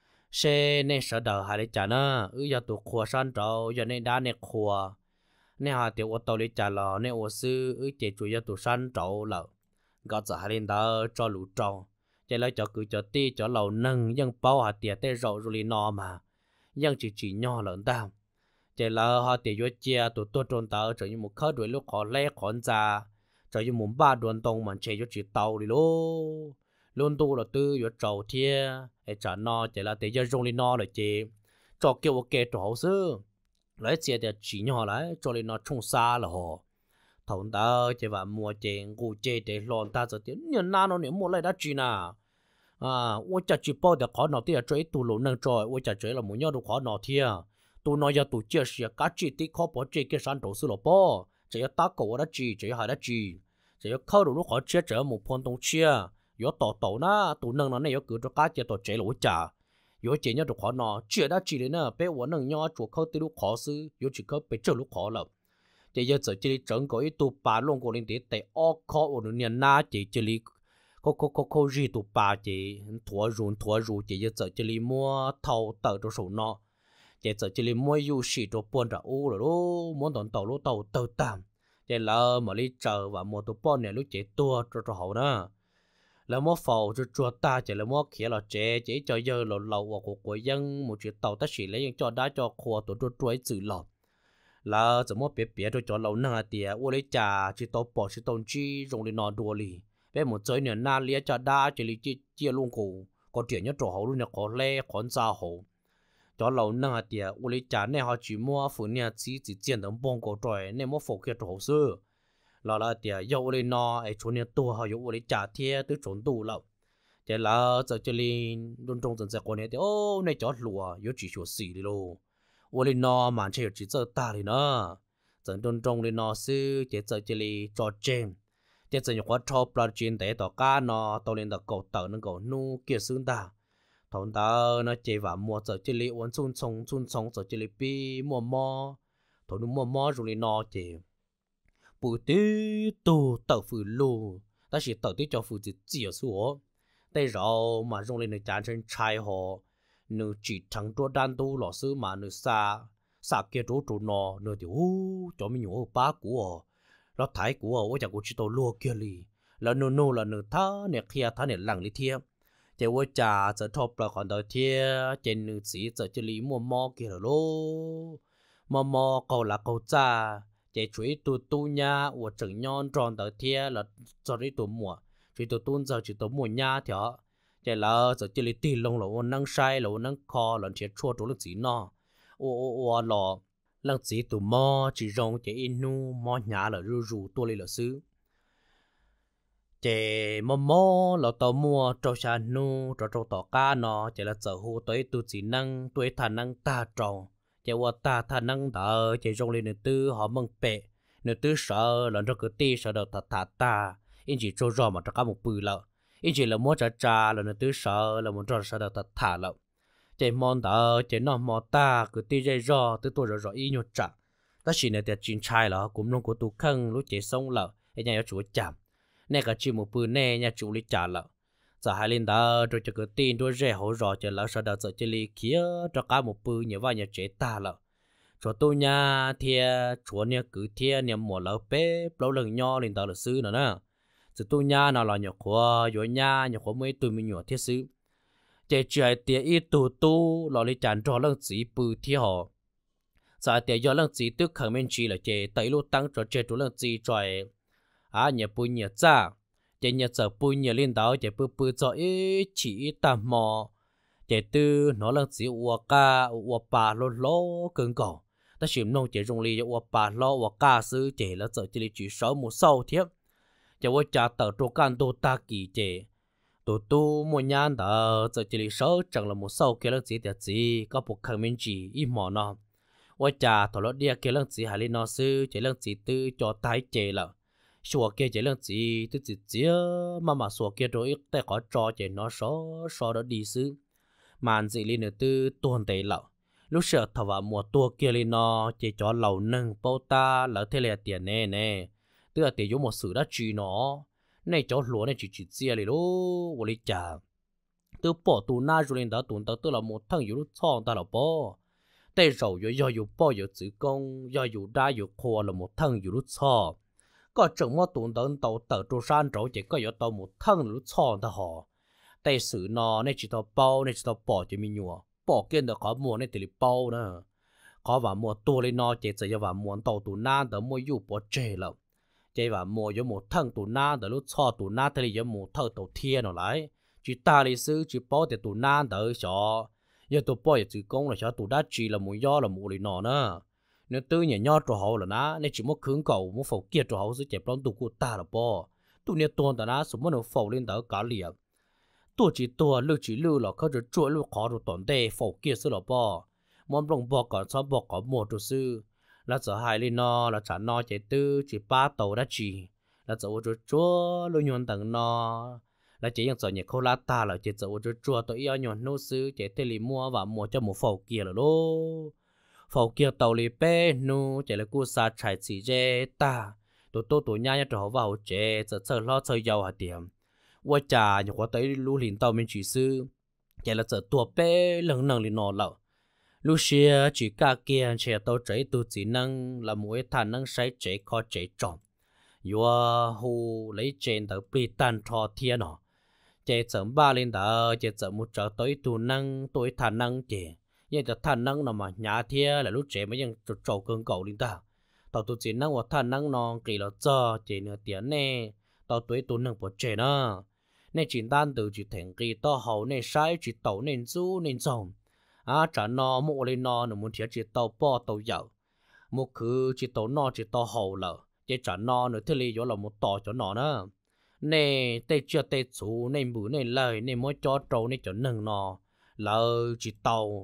xe nên sợ đầu hai lấy trả nó ư giờ tụ khua san trâu giờ nên đá nên khua nên hà tiểu ô tô lấy trả lò nên ô sư ư chế chủ giờ tụ san trâu lợ gọt giờ hai lên đó cho lũ trâu chế lấy cho cứ cho ti cho lầu nâng nhưng bao hà tiệt tê rậu rồi nó mà nhưng chỉ chỉ nhỏ lớn tao chế là hà tiệt vô chia tụ tôi trôn tao trở như một khớt đuổi lúc khó lẽ khó ra trở như một ba đuôn tông mà chế vô chỉ tàu đi lô luôn tu là tư vô trầu thia ai trả no chỉ là để cho rong lên no là chế cho kêu ok cho hậu sư lấy xe để chỉ nhỏ lại cho lên nó冲xa là họ thằng ta chỉ và mua chế ngủ chế để lon ta giờ tiếng nhân na nó nếu mua lại đã chỉ nào à tôi chả chỉ bao để khó nào thì chơi tu lỗ nâng rồi tôi chả chơi là muốn nhau được khó nào thia tu nói giờ tu chia sẻ cá chỉ tí khó bỏ chế cái sản đầu sư là bao chỉ ta cầu đã chỉ chỉ hai đã chỉ chỉ khâu được lúc họ chia trở một phong tông chia yo tổ tổ na tụ nâng nó này yo cứ cho cá chia tổ chế lỗ trả yo chế nhau được khó nó chia đã chỉ đến nè bé我能nhau chuột khâu từ lúc khó sư yo chỉ khâu bé chờ lúc khó lắm chỉ giờ giờ chỉ整个一度把弄过零点得二khó我们年那chỉ chỉ li khó khó khó khó gì tụ ba chỉ thua run thua run chỉ giờ chỉ li mua thầu tờ cho số nó chỉ giờ chỉ li mua yêu sĩ cho buôn ra u rồi đó muốn đòn tàu lúc tàu tàu tạm chỉ là mà li chờ và mua tụ buôn này lúc chỉ tua cho cho hậu nữa là mua phàu cho chùa ta chỉ là mua kia là chế chế cho giờ là lầu và của của dân một chiếc tàu ta chỉ lấy những cho đá cho khoa tổ tổ chuối chữ lọ là chỉ mua bể bể cho cho lầu năng tiệt u lấy trà chỉ tàu bỏ chỉ tàu chi dùng để nọ đùa lì bé một chơi nè na lia cho đá chỉ lấy chia chia luôn cổ có tiền nhất chỗ hậu luôn nè có lẽ có ra hậu cho lầu năng tiệt u lấy trà nè họ chỉ mua phụ nè chỉ chỉ tiền đồng bông cổ trời nè mua phụ kia chỗ hậu xưa là là tiệt yêu lên nó ấy chỗ này tua họ yêu lên trả thiê tới trốn tù lậu chỉ là giờ cho lên luôn trong dần dần quan hệ thì ô này chót lùa yêu chỉ chỗ xì đi lô yêu lên nó mà chỉ chỉ giờ ta thì nó dần trong trong lên nó sư chỉ giờ chỉ lên cho chen chỉ giờ nhiều quá cho plug trên để tao cá nó tao lên tao cầu tao nó cầu nu kia xương ta thằng ta nó chỉ vào mua giờ chỉ lên uốn chun chong chun chong giờ chỉ lên pi mua mò thằng nó mua mò rồi lên nó chỉ bùi tí tu tàu phụ lù ta chỉ tàu tí cho phụ chỉ chia số đây rồi mà dùng lên nơi chán trên trai họ nữ chỉ thằng tua đan tu lọ sư mà nữ xa xa kia chỗ chỗ nọ nữ thì hú cho mình nhổ ba của nó thái của ôi chẳng có chỉ tàu lùa kia lì là nữ nữ là nữ tha nè kia tha nè lằng đi thiê chỉ ôi chả giờ thọp là còn đợi thiê trên nữ sĩ giờ chỉ lý mua mò kia rồi lô mò mò cầu là cầu cha chỉ chuối tụ tụ nha, và chừng nhon tròn tới thia là cho đi tụ mùa, chuối tụ tụ giờ chỉ tụ mùa nha thì họ, chỉ là giờ chỉ lấy tiền lông là वो năng sai là वो năng kho là chỉ chua chỗ là gì nó, ô ô ô lò, là chỉ tụ mò chỉ rong chỉ inu mò nhà là rù rù tua lấy là xứ, chỉ mò mò là tàu mua trâu xa nu trâu trâu tàu cá nó chỉ là giờ hồ tới tụ chỉ năng tuổi thà năng ta trâu chỉว่าตาท่านั่งเตอchỉ trong lên tư họ mong bể nếu tư sợ là nó cứ ti sợ đầu thật thật ta in chỉ cho rõ mà cho cả một bự lợ in chỉ là mua trả trả là nó tư sợ là muốn cho sợ đầu thật thà lợ chỉ mong tờ chỉ nó mò ta cứ ti dây rõ tư tôi rõ rõ y nhột trả ta chỉ là tiệt chín trai lợ cũng nông của tu khăng lúc chỉ xong lợ anh nhà chủ chạm nè cả chỉ một bự nè nhà chủ lý trả lợ giờ hai linh đó rồi cho cái tin đôi rẻ hỗ rõ cho lão sau đó giờ chỉ lý kia cho cả một bự như vậy nhà chế ta lợ cho tôi nha thì chúa nha cứ thiên nha mùa lão bé lâu lần nho linh đó là sư nữa nè giờ tôi nha nào là nhỏ khoa rồi nha nhỏ khoa mới tôi mình nhỏ thiết sư chế chạy tiền ít tu tu lo lấy chán cho lần chỉ bự thì họ giờ để do lần gì tức khẳng minh chỉ là chế tới lúc tăng cho chế chủ lần gì rồi à nhà bùi nhà cha chế nhà giờ bùi nhà liên đạo chế bùi bùi cho ít chỉ tạm mò chế tư nó lần gì uo ca uo bà lô lô cứng cổ ta chìm nông chế dùng ly uo bà lô uo ca sư chế là giờ chế chỉ sáu một sau thiếp chế uo cha tờ trô can đô ta kỳ chế tụ tu một nhàn tờ giờ chỉ số chẳng là một sau kia lần gì để gì có một khẳng minh chỉ ít mỏ nóว่าจ่าถอดเดียเกี่ยเรื่องสีหาลินอซื้อเจเรื่องสีตื้อจอท้ายเจละชัวเกี่ยเจเรื่องสีตื้อจีเจียมามาสัวเกี่ยโดยแต่ขอจอเจนอซอซอดดีซื้อมันสิลินตื้อตัวเตะละลูกเสือถว่ามัวตัวเกี่ยลินอเจจอเหล่านึงเป้าตาแล้วเทเลเตียนแน่แน่ตื้อเตะยุหมดสื่อได้จีนอในจอหลวงในจีจีเจียเลยลูกวลิจ่าตื้อปอตูน่าจุลินดาตุนตาตื้อละหมดทั้งอยู่ลูกช่องตาละปอแต่เราอยู่ย่ออยู่ป้ออยู่子宫ย่ออยู่ได้อยู่คอละหมดทั้งอยู่รู้ชอก็จังว่าตุนเดินเต่าเต่าตัว山走จะก็อยู่เต่าหมดทั้งรู้ชอตาหอแต่สื่อนอในจิตเป้าในจิตป้อจะมีหนัวป้อเกินแต่ขอมัวในติลิเป้านะขอว่ามัวตัวเลยนอจะจะอย่าว่ามัวเต่าตัวน้าแต่มัวอยู่ป้อเจแล้วจะว่ามัวอยู่หมดทั้งตัวน้าแต่รู้ชอตัวน้าแต่เลยอยู่หมดทั้งตัวเทียนอะไรจิตาลิซื้อจิป้อแต่ตัวน้าแต่ชอgiờ tụi boy chữ công là cho tụi đã chỉ là mũi do là mũi nọ nữa nếu tư nhà nho trò hậu là ná nên chỉ muốn khứng cầu muốn phẩu kia trò hậu sẽ chẹp lon tụi của ta là bo tụi nhà tuần ta ná số muốn nó phẩu lên tới cả liền tụi chỉ tua lưu chỉ lưu làเขาจะช่วยลูกขอตัวตอนเดphẩu kia sẽ là bo món lồng bo còn sao bo có mộtตัวsư là giờ hai lên nọ là trả nọ chạy tư chỉ ba tàu đã chỉ là giờ tôi chúa lưu nhuận tầng nọ là chỉ những giờ nhà khâu lá ta là chỉ giờ tôi chua tôi yêu nhọn nô sư chỉ tên lì mua và mua cho một phẩu kia là lô phẩu kia tàu lì bé nô chỉ là cú sa chạy chỉ dê ta tôi tôi tôi nhai cho họ vào chế giờ giờ lo chơi giàu hạt điểm qua trà nhiều quá tới lũ lìn tàu mình chỉ sư chỉ là giờ tua bé lần lần lì nọ lợ lũ xia chỉ cả kia chỉ tàu chạy tu chỉ năng là mỗi thằng năng sai chạy khó chạy tròn yêu hu lấy trên tàu bị tan thọ thiên nọ chế chấm ba lên đó chế chấm một trở tới tu năng tối thà năng chế nhưng cho thà năng nào mà nhà thia là lúc chế mớiยังtrâu trâu cơn cầu lên ta tàu tu chỉ năng và thà năng nó kỳ là cho chế nửa tiếng nè tàu tối tu năng bỏ chế nó nên chỉ單từ chỉ thành kỳ to hậu nên sai chỉ tàu nên du nên trồng à trả nó mua lên nó nó muốn thiệt chỉ tàu bỏ tàu dạo một cứ chỉ tàu nó chỉ tàu hậu lợ chế trả nó nữa thế li là một tàu cho nó nữa nè tê chưa tê chủ nè bự nè lời nè mỗi cho trâu nè cho nâng nọ lời chỉ tàu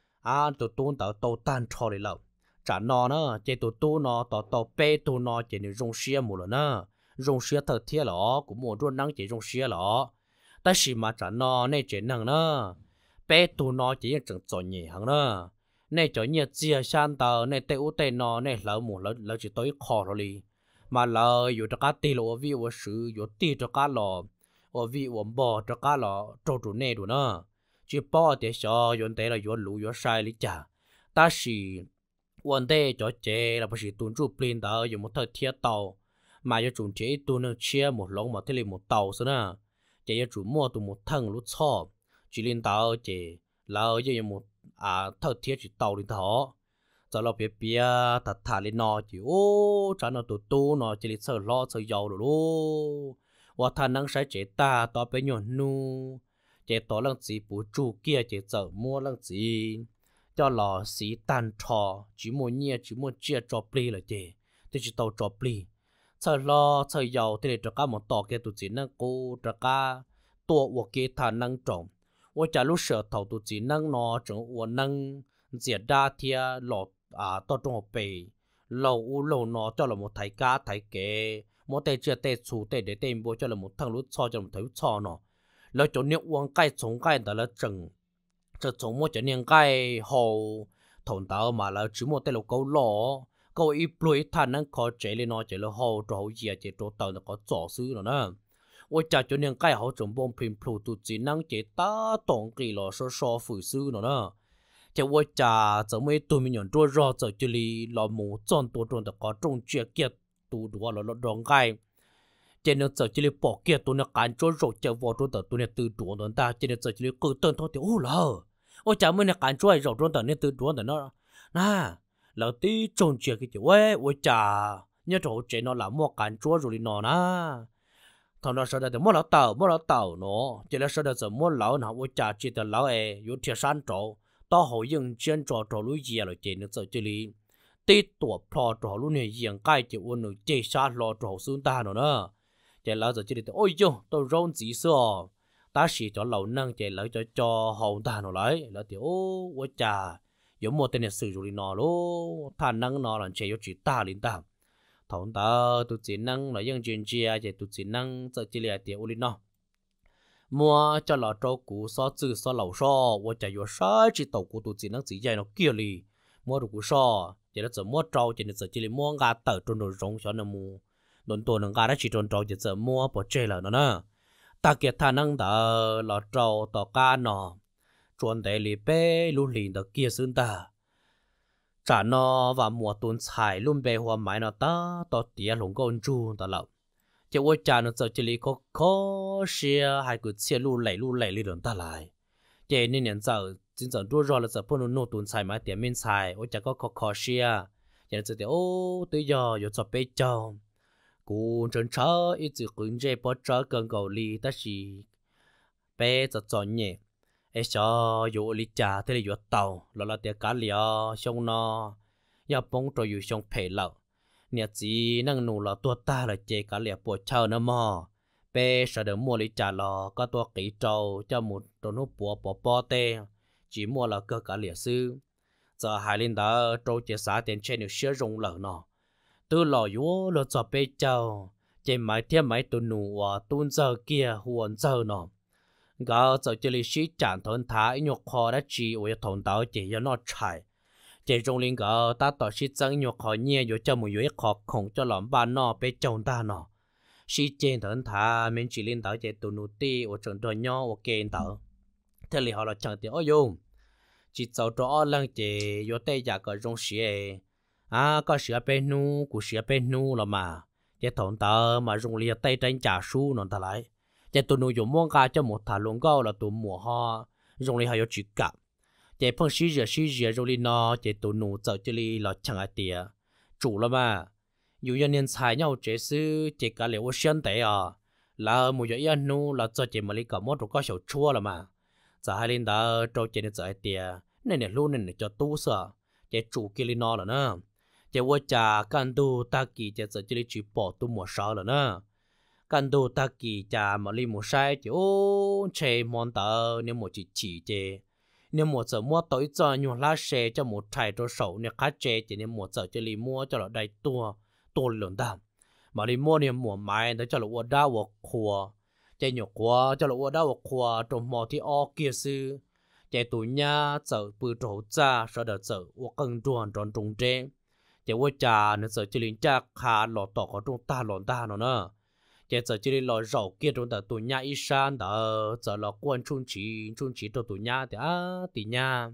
à tụi tôi tàu tàu tan cho đi lợn trả nọ nữa chế tụi tôi nọ tàu tàu bê tụi nọ chế nè rong xia một lần nữa rong xia thật thiệt lỏ cũng một đôi năng chế rong xia lỏ ta chỉ mà trả nọ nè chế nâng nữa bê tụi nọ chế chẳng cho nhẹ hơn nữa nè cho nhẹ chia san tàu nè tê u tê nọ nè lỡ một lỡ lỡ chỉ tới khó rồi đi mà lỡอยู่cho cá tì lỗ vi của sựอยู่tì cho cá lò ở vi của bò cho cá lò trâu chủ nè đủ nữa chỉ bò để cho yon tế là yon lũ yon sai lý chả ta chỉ vấn đề cho chế là phải tuân chủ plin đó dùng một thời thiết tàu mà cho chúng chế tuân được chia một lồng mà thế là một tàu nữa nè chế cho chủ mua từ một thằng lút chó chỉ liên tàu chế là giờ một à thời thiết chỉ tàu liên thọ giờเราเปียเปียถัดถ่ายเลยนอจีโอ้ฉันเอาตัวตู้นอจะลิเซอร์ล้อเซอร์ยาวเลยลูว่าท่านนั่งใช้เจตาต่อไปหย่อนนูเจต่อเรื่องจีปูจูเกียเจเจอมัวเรื่องจีเจ้าหล่อสีตันทอจีมัวเนียจีมัวเจียจอปลีเลยเจที่จะต่อจอปลีเซอร์ล้อเซอร์ยาวที่เลยจะก้าหมดต่อเกตุจีนั่งกูจะก้าตัววัวเกท่านนั่งจงว่าจะรู้เสือเท่าตุจีนั่งนอจงวัวนั่งเจียดาเทียหลอดà to trong một bể lâu u lâu nó cho là một thái cá thái kế một tay chia tay chủ tay để tay bố cho là một thằng lút cho cho một thằng cho nóแล้วจนเนี่ยวังใกล้สงใกล้แต่ละจังจะสงมั่วจะเนี่ยใกล้หอถอนเต้ามาแล้วชิมั่วแต่เราเกาหล่อเกาอีปลุยท่านนั้นขอเจเลยเนาะเจแล้วหอเราเหยียดเจตัวเต่าเนี่ยก็จ่อซื้อเนาะนะว่าจะจนเนี่ยใกล้เขาจงบงพิมพ์พลูตุจีนั่งเจตาตองกี่หล่อซอซอฝืนซื้อเนาะนะจะว่าจะจะไม่ตัวมีหย่อนตัวรอจะจุลีหล่อหมูจอนตัวตรงแต่ก็จงเจียเกียตัวดัวหล่อหล่อดองไก่เจนจะจุลีปอกเกียตัวเนี่ยการโจรจะจะว่าตัวแต่ตัวเนี่ยตื่นตัวนั่นตาเจนจะจุลีเกิดต้นท้อเดียวโอ้ล่ะว่าจะไม่เนี่ยการช่วยเราตัวแต่เนี่ยตื่นตัวแต่เนาะนะ lỡ tí trông chuyện cái kiểu ấy ôi chà nhớ chỗ chế nó là mua cán chúa rồi đi nó na thằng nó sợ được mua lão tàu mua lão tàu nó chỉ là sợ được giờ mua lão nào ôi chà chỉ được lão ấy有铁山chỗ tao hậu yên chiến trò trò lối gì rồi chế nó giờ chơi li tí tổ plò trò lối này yên cái chỉ uốn nó chế sát lo trò xuống ta nó nữa chế lão giờ chơi được ôi yo tao rong gì sao ta chỉ cho lão năng chế lão cho cho hậu ta nó lấy lão thì ô ôi chà有么点事做哩孬咯，他能孬人且有只大领导，同到都只能来用经济啊，也都只能做这里点屋里孬。mua cho lọ trâu cũ so chữ so lẩu so, tôi chỉ có sai chỉ tàu cũ tôi chỉ năng chỉ dạy nó kia li, mua được cũ so, chỉ là chỉ mua trâu chỉ là chỉ là mua gà tờ trong đồ rong cho nó mua, đồn tuổi nó gà đã chỉ trong trâu chỉ là mua bỏ chơi là nó nè, ta kia thà năng đỡ lọ trâu tàu cá nó chuẩn để lì bé luôn liền được kia xương ta trả nó và mùa tuần xài luôn bé hoa mãi nó ta to tía lồng con chu ta lậu chỉ ôi cha nó sợ chỉ lì có khó xia hay cứ xia luôn lẩy luôn lẩy liền ta lại chỉ nên nhận giờ chính giờ đua rồi là giờ phun nó tuần xài mãi tiền miên xài ôi cha có khó khó xia chỉ là giờ ô tới giờ giờ cho bé cho cú chân chớ ít chữ quyến dễ bỏ chớ cần cầu lì ta chỉ bé giờ chọn nhẹ ấy sao dù lý trả thế là dù tàu là là tiệt cá liao xong nó ya bông rồi dù xong phê lợ nè chỉ năng nụ là tua ta là chế cá liao bùa chờ nó mò bé sợ được mua lý trả lò có tua kỹ trâu cho một trâu nó bùa bỏ bỏ tê chỉ mua là cơ cá liao sư giờ hai linh đó trâu chế xã tiền trên được sửa rung lợ nó từ lò yếu là cho bé châu chế máy thêm máy tụ nụ và tuôn giờ kia huồn giờ nó gã giờ chỉ là sĩ trạng thôn thái nhục khó đã chỉ ở thôn đó chỉ cho nó chạy chỉ trong linh gã ta tỏ sĩ dân nhục khó nhẹ rồi cho một yếu khó không cho lỏng ba nó bé chồng ta nó sĩ trên thôn thái mình chỉ linh đó chỉ tụ nụ ti ở trường đoàn nhau ở kênh đó thế là họ là chẳng tiền ôi dùng chỉ giàu cho lần chỉ yếu tây giả cái trong sĩ à có sĩ bên nu của sĩ bên nu là mà chỉ thôn đó mà dùng liệt tây đánh trả su nó ta lại chỉ tụi nó dùng món cá cho một thả lông gạo là tụi mùa hoa dùng嚟hay có chữ cả chỉ phong sĩ giờ sĩ giờ dùng嚟nó chỉ tụi nó giờ chỉ嚟là chẳng ai tiền chủ là mà dù nhân nhân sai nhau chỉ sư chỉ cả liệu xuyên tế à là một giờ yên nu là cho chỉ mà lấy cả món đồ có sầu chua là mà giờ hai linh đó cho chỉ để giờ tiền nên là luôn nên cho tu sửa chỉ chủ kia lên nó là nè chỉ vô trà can tu ta kỳ chỉ giờ chỉ lấy chỉ bỏ tu mùa sau là nè căn đồ ta kỳ cha mà li một sai chứ ô chơi món tờ nếu một chỉ chỉ chơi nếu một giờ mua tới giờ nhiều lá xe cho một trái cho sầu nếu khác chơi chỉ nếu một giờ cho li mua cho nó đầy tua tua lớn đam mà li mua nếu mua mai để cho nó uốn đau uốn khua chơi nhiều quá cho nó uốn đau uốn khua trong mò thì o kia sư chơi tụi nhà giờ bự trâu cha sau đó giờ uốn cân tròn tròn trùng trên chơi uốn cha nếu giờ chơi linh cha khá lọt tọt ở trong ta lọt ta nó nữa giờ giờ chỉ là rau kia trong đó tụi nhà ít san đó giờ là quan trung chỉ trung chỉ cho tụi nhà thì à thì nhà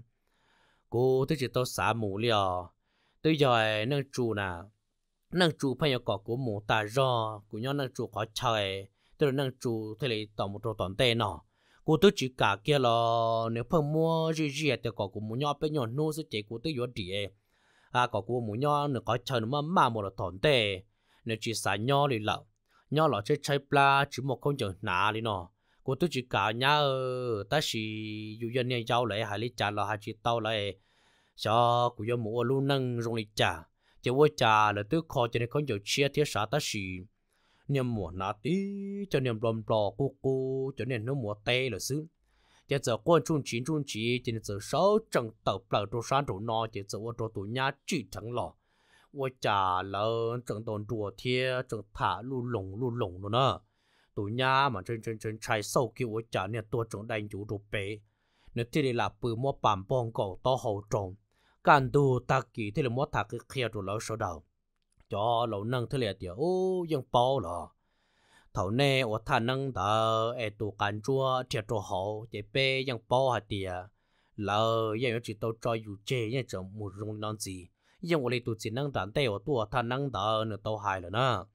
cô tôi chỉ tôi xả mù liao tôi giờ nâng trụ nè nâng trụ phải có của mù ta do của nhau nâng trụ khó chơi tôi nâng trụ thế là tổng một trò toàn tệ nọ cô tôi chỉ cả kia là nếu phong mua gì gì thì có của mù nhau bên nhau nô sẽ chỉ của tôi có địa à có của mù nhau nữa có chơi mà mà một là toàn tệ nếu chỉ xả nhau thì lợ nhau là chơi chơi pla chỉ một con chừng nã đi nó cô tôi chỉ cả nhá ta chỉ dù dân này giàu lại hay lấy trả là hay chỉ tao lại cho cô dân mua luôn nâng dùng lấy trả chỉ với trả là tôi khó cho nên con chừng chia thiết xã ta chỉ niệm mua nã tí cho niệm lom lò cô cô cho nên nó mua tê là xứ chỉ giờ quan trung chín trung chỉ chỉ giờ sáu trận tập lại đồ sáng đồ nọ chỉ giờ ở tụi nhà chỉ thằng lò我家了整顿昨天整塔路龙路龙了呢，都伢嘛真真真拆手给我家呢多整单就都背，那这里啦不莫板帮狗到后中，干都大几这里莫他个开住老手头，cho老能这里的哦ยัง包了。头呢我他能的哎都干做贴做好，这边ยัง包下的，了ยัง有只都在有这样种木容样子。nhưng mà tụi chỉ năng đàn tay ở tua thà năng đỡ nữa tao hại rồi nè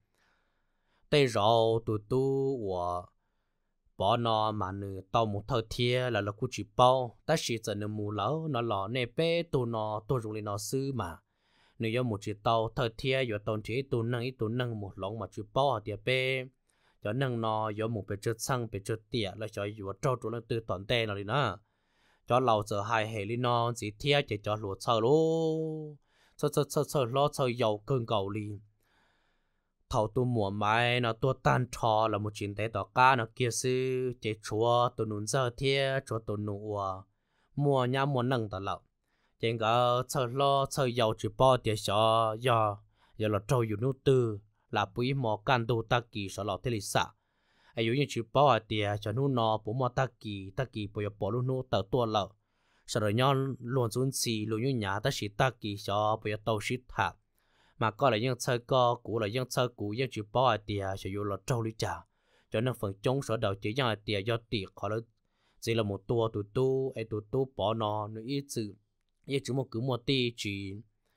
tay rồi tụi tu và bỏ nó mà nữa tao một thời thia là là chỉ bao ta chỉ cho nó mù lỡ nó lọ nè bé tụi nó tôi dùng lên nó sư mà nếu như một chỉ tàu thời thiên giờ tàu chỉ tu năng ít tu năng một lòng mà chỉ bao ở địa bê cho năng nó giờ một bề chất xăng bề chất tiệt là cho giờ trâu trụ lên từ toàn tê nó đi nữa cho lâu giờ hai hệ lên nó chỉ thiên chỉ cho lúa sờ lố sờ sờ sờ sờ lo sờ dầu cơn cầu liền thầu tu mùa mai nó tua tan trò là một chuyện tế tỏ cá nó kia sư chế chúa tu nún giờ thiên chúa tu nụ mùa nhà mùa nâng tờ lợn trên cái sờ lo sờ dầu chỉ bao tiền xó giờ giờ là trâuอยู่นู่นtư là bùi mò can tu ta kỳ sợ lọt thế lịch xạ ai dụ như chỉ bao tiền choนู่นnọ bùi mò ta kỳ ta kỳ bùi bỏ luônนู่นtờ tua lợn sợ rồi nhau luôn xuống xì luôn như nhà ta chỉ ta kỳ sợ bùi tàu xít thả mà có là những chơi co cũ là những chơi cũ những chỉ bao tiền sử dụng là trâu lý trả cho nên phần chống sở đầu chỉ những tiền do tiệc họ là chỉ là một tua tụ tu ai tụ tu bỏ nó nó ít sự ít chỉ một cứ một tí chỉ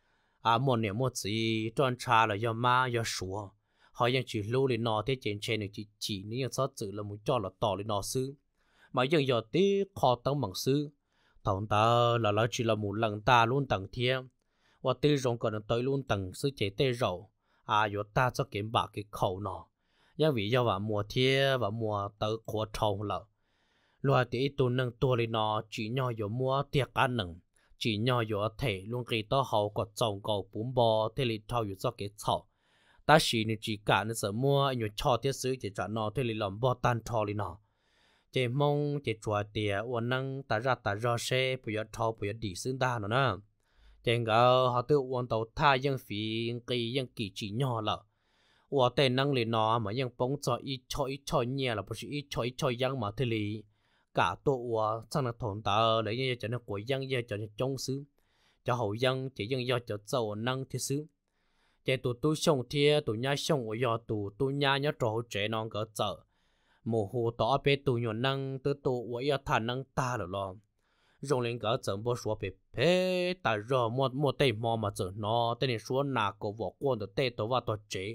à một niệm một gì tròn trà là do ma do sủa họ những chỉ lưu lên nó thế trên trên này chỉ chỉ những số tự là một cho là tỏ lên nó sư mà những giờ tí khó tăng bằng sư thằng ta là nó chỉ là một lần ta luôn tầng thiên và tư rong còn tới luôn tầng sư chế tê rậu à yo ta cho kiếm bạc cái khẩu nó nhưng vì do vào mùa thiên và mùa tới khóa trâu lợ loài tí tu nâng tua lên nó chỉ nhỏ yo mua tiệc ăn nâng chỉ nhỏ yo thể luôn kỳ to hậu có trồng cầu bún bò thế li thao yo cho cái chậu ta chỉ ni chỉ cả nó sợ mua yo cho tiết sư chỉ trả nó thế li làm bò tan thò lên nó chế mong chế chùa tiệc và nâng ta ra ta ra xe bây giờ thao bây giờ đi xương ta nữa nè trên cái họ tự quan tàu tha dân phí cái dân kỳ chỉ nhỏ lợ, và tên năng lực nó mà dân bóng cho ít cho ít cho nhẹ là bớt ít cho ít cho dân mà thế li cả tổ và sang là thôn ta lấy như cho nó của dân giờ cho nó trong xứ cho hậu dân chỉ dân do cho giàu năng thế xứ chỉ tụ tu sống thiê tụ nhà sống ở do tụ tu nhà nhớ trò trẻ non cỡ chợ mùa hồ tỏ bé tụ nhỏ năng từ tụ ở do thà năng ta rồi lo dùng lên cái trận bố số bể phê tại giờ mua mua tây mò mà giờ nó tên này số nà cổ vỏ quân được tây tổ vào tổ chế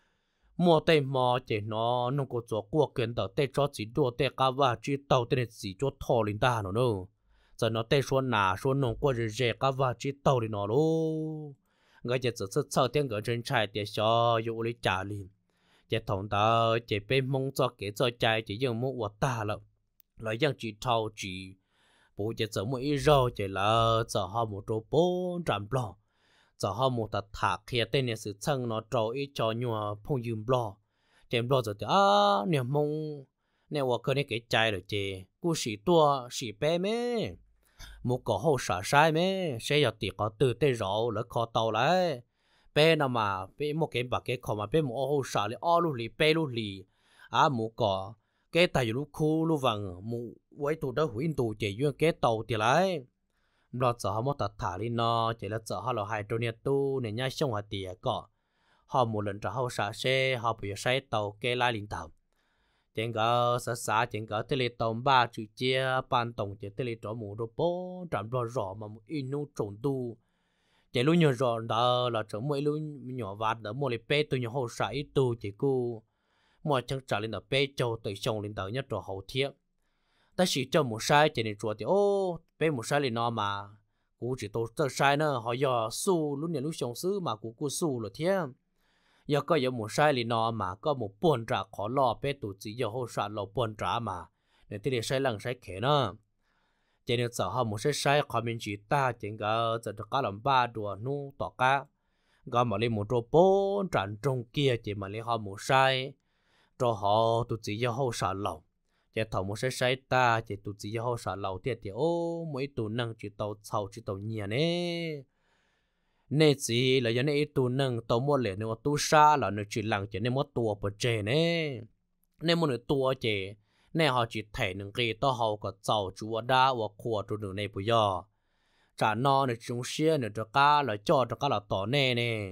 mua tây mò chế nó nông cổ chỗ qua kiến tờ tây cho chỉ đua tây cá và chỉ tàu tên này chỉ cho thò lên ta nó đâu giờ nó tây số nà số nông qua rồi rẻ cá và chỉ tàu lên nó luôn người chỉ sợ sợ tiếng người trên trái để cho dụ lấy trả liền chỉ thằng ta chỉ bên mong cho cái cho trái chỉ dùng mua vật ta lợ lại dân chỉ thâu chỉ bố chỉ sợ một ít rau chỉ là sợ họ một chỗ bốn trăm lọ sợ họ một tạt thạc kia tên này sự chân nó trâu ít cho nhua phong dùm lọ chém lọ rồi thì à niệm mong nèว่าเคยcái trái rồi chị cú xì tua xì bé mẹ một cỏ hậu xả sai mẹ sẽ giờ tiệc có từ tây rau lỡ kho tàu lại bé nào mà bé một cái bạc cái kho mà bé một hậu xả lại o lu lì bé lu lì à một cỏ cái tài lu khu lu vàng một với tụ đó hủy tụ chỉ duyên cái tàu thì lại lo sợ họ mất thả đi nó chỉ là sợ họ là hai trâu nhiệt tu nên nhai xong họ tiệt cọ họ một lần trả họ xả xe họ bị say tàu cái lai linh tàu trên cái xã xã trên cái tele tàu ba chữ chia ban tổng chỉ tele trọ mù đồ bố trạm rõ rõ mà một in nô trộn tu chỉ lúc nhỏ rõ đó là chỗ mỗi lúc nhỏ vạt đó mỗi bé tôi nhỏ hậu xả ít tu chỉ cô mọi chẳng trả lên đó bé châu tới xong lên đó nhất rồi hậu thiết ta chỉ cho một sai chỉ nên chuột thì ô bé một sai liền nó mà cú chỉ tôi cho sai nữa họ giờ su lúc này lúc xong xứ mà cú cú su rồi thế giờ có giờ một sai liền nó mà có một buồn trả khó lo bé tụt chỉ giờ hỗ trợ lo buồn trả mà nên thế để sai lần sai khé nữa chỉ nên sợ họ một sai sai họ mình chỉ ta chỉ có giờ được cả làm ba đùa nu tỏ cá có mà lên một chỗ bốn trận trong kia chỉ mà lên họ một sai cho họ tụt chỉ giờ hỗ trợ lòng chỉ thầu một sai sai ta chỉ tụt chỉ hậu sợ lâu tiệt thì ô mỗi tụ năng chỉ tàu sầu chỉ tàu nhẹ nè nè chỉ là do nè tụ năng tàu mua lẻ nếu tụ xa là nó chỉ lằng chỉ nè mua tua bờ chè nè nè mua nè tua chè nè họ chỉ thể nâng cái tàu hậu có sầu chúa đa và khua tụ nửa này bây giờ trả no nè chúng xia nè cho cá là cho cho cá là tỏ nè nè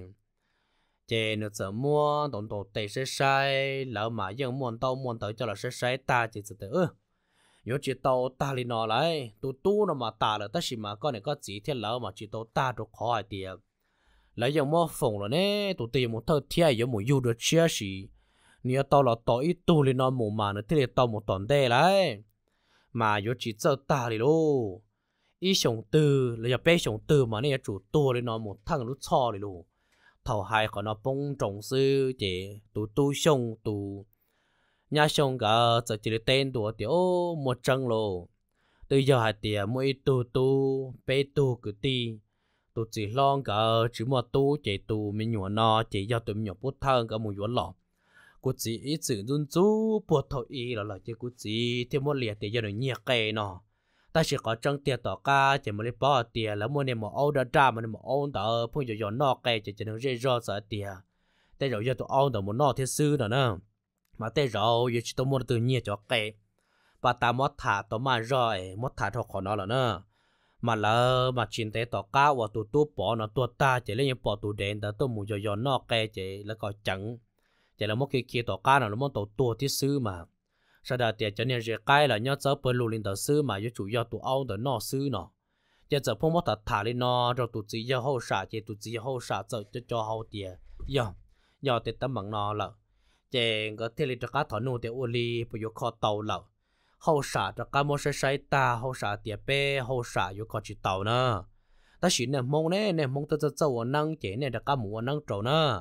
chè nó sợ mua tổng tổng tệ sẽ sai lỡ mà dân muốn tàu muốn tới cho là sẽ sai ta chỉ tự ư nếu chỉ tàu ta liền nó lại tu tu nó mà ta là ta chỉ mà con này có chỉ thiết lỡ mà chỉ tàu ta được khó ai tiền lấy dân mua phòng rồi nè tu tiền một thợ thiệt giống một du được chia sẻ nếu tàu là tàu ít tu liền nó một mà nó thì tàu một tuần đây lại mà nếu chỉ sợ ta liền luôn ý sống từ là giờ bé sống từ mà này chủ tua lên nó một thằng lúc cho đi luôn thầu hai còn nó bông trồng sư chỉ tụ tu sống tụ nhà sống cả giờ chỉ tên tụ tiểu một trăng lô từ giờ hai tiệt mỗi tụ tụ bé tụ cứ ti tụ chỉ long cả chỉ một tụ chỉ tụ mình nhỏ nó chỉ do tụi mình nhỏ bút thang cả một nhỏ lọ cô chỉ ít sự run chú bột thầu ý là là chỉ cô chỉ thêm một liệt để cho nó nhẹ cây nó ta chỉ có trăng tiền tỏ ca chỉ mới bỏ tiền là mua nên một âu đã ra mà nên một âu đó phong giờ nọ cây chỉ chỉ nó dễ rõ sợ tiềnแต่rồi giờ tụi âu đó một nọ thiết sư đó nè màแต่rồi giờ chỉ tụi mua từ nhẹ cho cây bà ta mót thả tụi mà rồi mót thả thôi khỏi nó là nè mà lỡ mà chuyện tế tỏ ca và tụi tụi bỏ nó tụi ta chỉ lấy những bỏ tụi đèn đó tụi mua giờ nọ cây chỉ là có chẳng chỉ là một cái kia tỏ ca nào nó muốn tụi tụi thiết sư mà sau đó thì cho nên việc cái là nhớ cho bên lù linh đạo sư mà yếu chủ yếu tụ âu的nọ sư nọ giờ giờ phong mất thật thả lên nọ rồi tụ chỉ yếu hậu xả chỉ tụ chỉ hậu xả cho cho cho hậu tiền giờ giờ thì tấm bằng nọ là chỉ có thể là các thằng nô thì ô li bây giờ khó tàu là hậu xả cho các món sai ta hậu xả tiền bé hậu xả yếu khó chỉ tàu nè ta chỉ nè mong nè nè mong ta cho cho năng chỉ nè các món năng trâu nè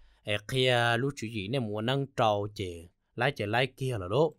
ở kia lúc chủ gì nè món năng trâu chỉ lấy chỉ lấy kia là đó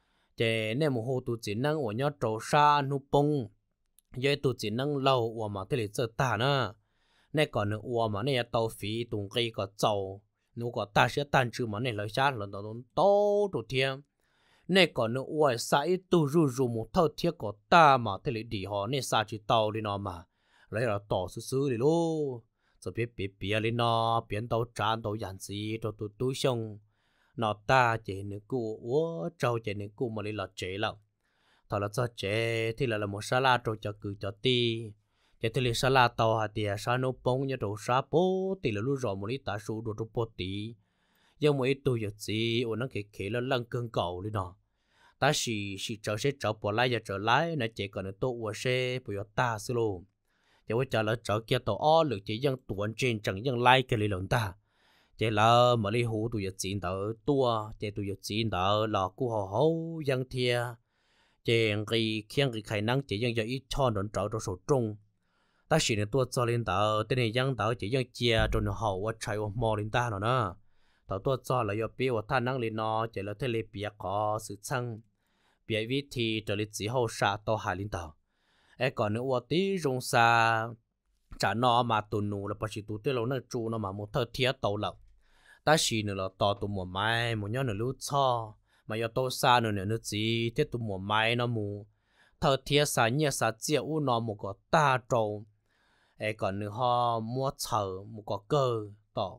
chế nên một hồ tụ chỉ năng ở nhau trâu sa nu bông vậy tụ chỉ năng lâu ở mà thế là chơi ta nữa nên còn nữa ở mà này tàu phí tụng cây có trâu nu có ta sẽ tan trừ mà này lấy sát lần đó to đồ thiên nên còn nữa ở sai tụ ru ru một thâu thiết có ta mà thế là đi họ nên sa chỉ tàu đi nó mà lấy là tỏ xứ xứ đi luôn rồi biết biết biết lên nó biến tàu tràn tàu giản gì rồi tụ túi xong nó ta chỉ nữ cụ ủa trâu chỉ nữ cụ mà đi lọt chế lắm thọ là cho chế thì là là một salad trâu cho cử cho ti chỉ thì là salad tàu hạt tiền sa nấu bông như trâu sa bố thì là lúc rồi một ít ta su đồ trâu bố tí nhưng một ít tôi giờ gì ủa nó kể kể là lăng cơn cầu đi nó ta chỉ chỉ trở sẽ trở bỏ lại giờ trở lại nó chỉ còn là tôi ủa xe bây giờ ta xí luôn chỉ có chờ là trở kia tàu o lực chỉ dân tuần trên chẳng dân like cái lý luận ta chỉ là mà đi hú tụi chiến đấu tua chỉ tụi chiến đấu là cú hậu hậu dân thia chỉ cái khiêng cái khả năng chỉ dân giờ ít cho đồn trâu trong số trung ta chỉ là tua cho lên tàu tên này dân tàu chỉ dân chia trong hậu và chạy và mò lên ta nữa nè tàu tua cho là do biết và thằng năng lên nó chỉ là thế là biết có sự chăng biết viết thì trở lại chỉ hậu sát tàu hải lên tàu ấy còn nữa tí rong xa trả nó mà tụi nụ là bác sĩ tụi tôi lâu nó trụ nó mà một thợ thiết tàu lậu ta chỉ nữa là tao tụi mùa mai một nhau nữa lúc cho mà giờ tôi xa nữa nữa gì thế tụi mùa mai nó mù thợ thiết xa nhẹ xa chia u nó một cái ta trâu ấy còn nữa họ mua chờ một cái cơ tỏ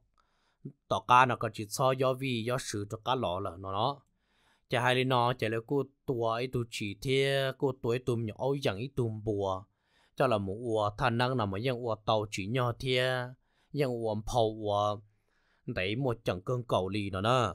tỏ cá nó có chỉ cho do vì do sự cho cá lọ là nó nó chỉ hai đứa nó chỉ là cô tuổi tụi chỉ thế cô tuổi tụi nhỏ ôi chẳng ít tụi bùa cho là một ua thanh năng nào mà dân ua tàu chỉ nhỏ thia dân ua phâu ua đấy một chẳng cơn cầu lì nó nè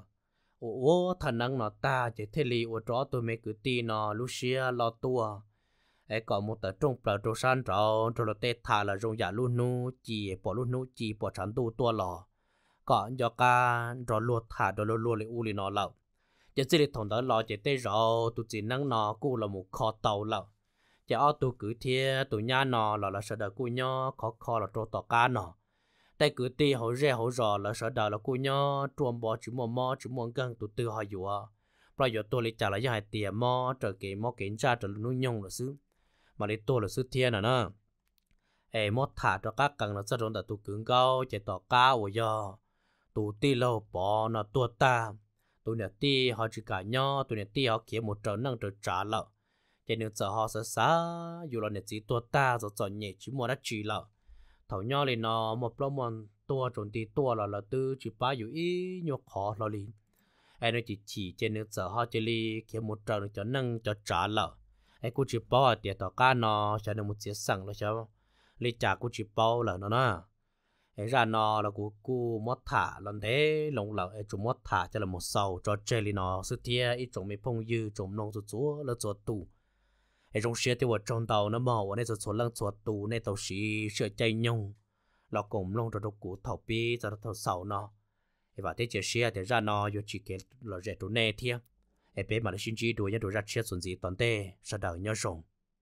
ua thanh năng nó ta chỉ thế lì ua rõ tôi mấy cứ ti nó Lucia lo tua ấy còn một tờ trong bờ trâu san trâu trâu là tê thà là rong giả luôn nu chỉ bỏ luôn nu chỉ bỏ chán tu tua lò còn do ca rồi luộc thả rồi luộc luộc lại u lì nó lậu chỉ chỉ để thằng đó lò chỉ tê rồi tụi chỉ năng nó cũng là một kho tàu lậu chỉ ở tụi cứ thiê tụi nhà nó là là sợ đời cô nhó khó khó là trâu tỏ cá nó tại cứ ti họ rẻ họ rò là sợ đời là cô nhó truồng bò chỉ mua mò chỉ mua găng tụi tư họ dùa bây giờ tôi lại trả lại cho hai tiền mò trở cái mò kiến ra trở nuôi nhung là xứ mà lấy tôi là xứ thiên à nó ê mò thả cho các cần là rất là tụi cứng cao chỉ tỏ cá của do tụi ti lâu bò nó tua ta tụi nhà ti họ chỉ cả nhó tụi nhà ti họ kiếm một trở năng trở trả lợ cho nên giờ họ sẽ xa dù là chỉ tua ta rồi chọn nhẹ chỉ mua đất chỉ lợ thầu nhau lên nó một lông mòn tua trốn tí tua là là tư chỉ ba dù ý nhục khó là liền anh nói chỉ chỉ cho nên giờ họ chỉ li kiếm một trận cho nâng cho trả lợ anh cũng chỉ bảo tiền tàu cá nó cho nên một chiếc sẵn là sao li trả cũng chỉ bảo là nó nè ấy ra nó là của cô mót thả lần thế lồng lợ ấy chúng mót thả cho là một sầu cho chơi li nó sự thia ít trồng mấy phong dư trồng nông cho chúa là cho tù ấy trong xe thì vợ trong tàu nó mò nên rồi số lần số tù nên tàu xí sửa chạy nhung là cùng lông rồi cụ thầu pi rồi thầu sầu nó và thế chiếc xe thì ra nó vô chỉ cái là rẻ tụ nè thiêng ấy bé mà nó xin chỉ đuổi nhau đuổi ra xe xuân gì toàn tê sao đời nhau rồng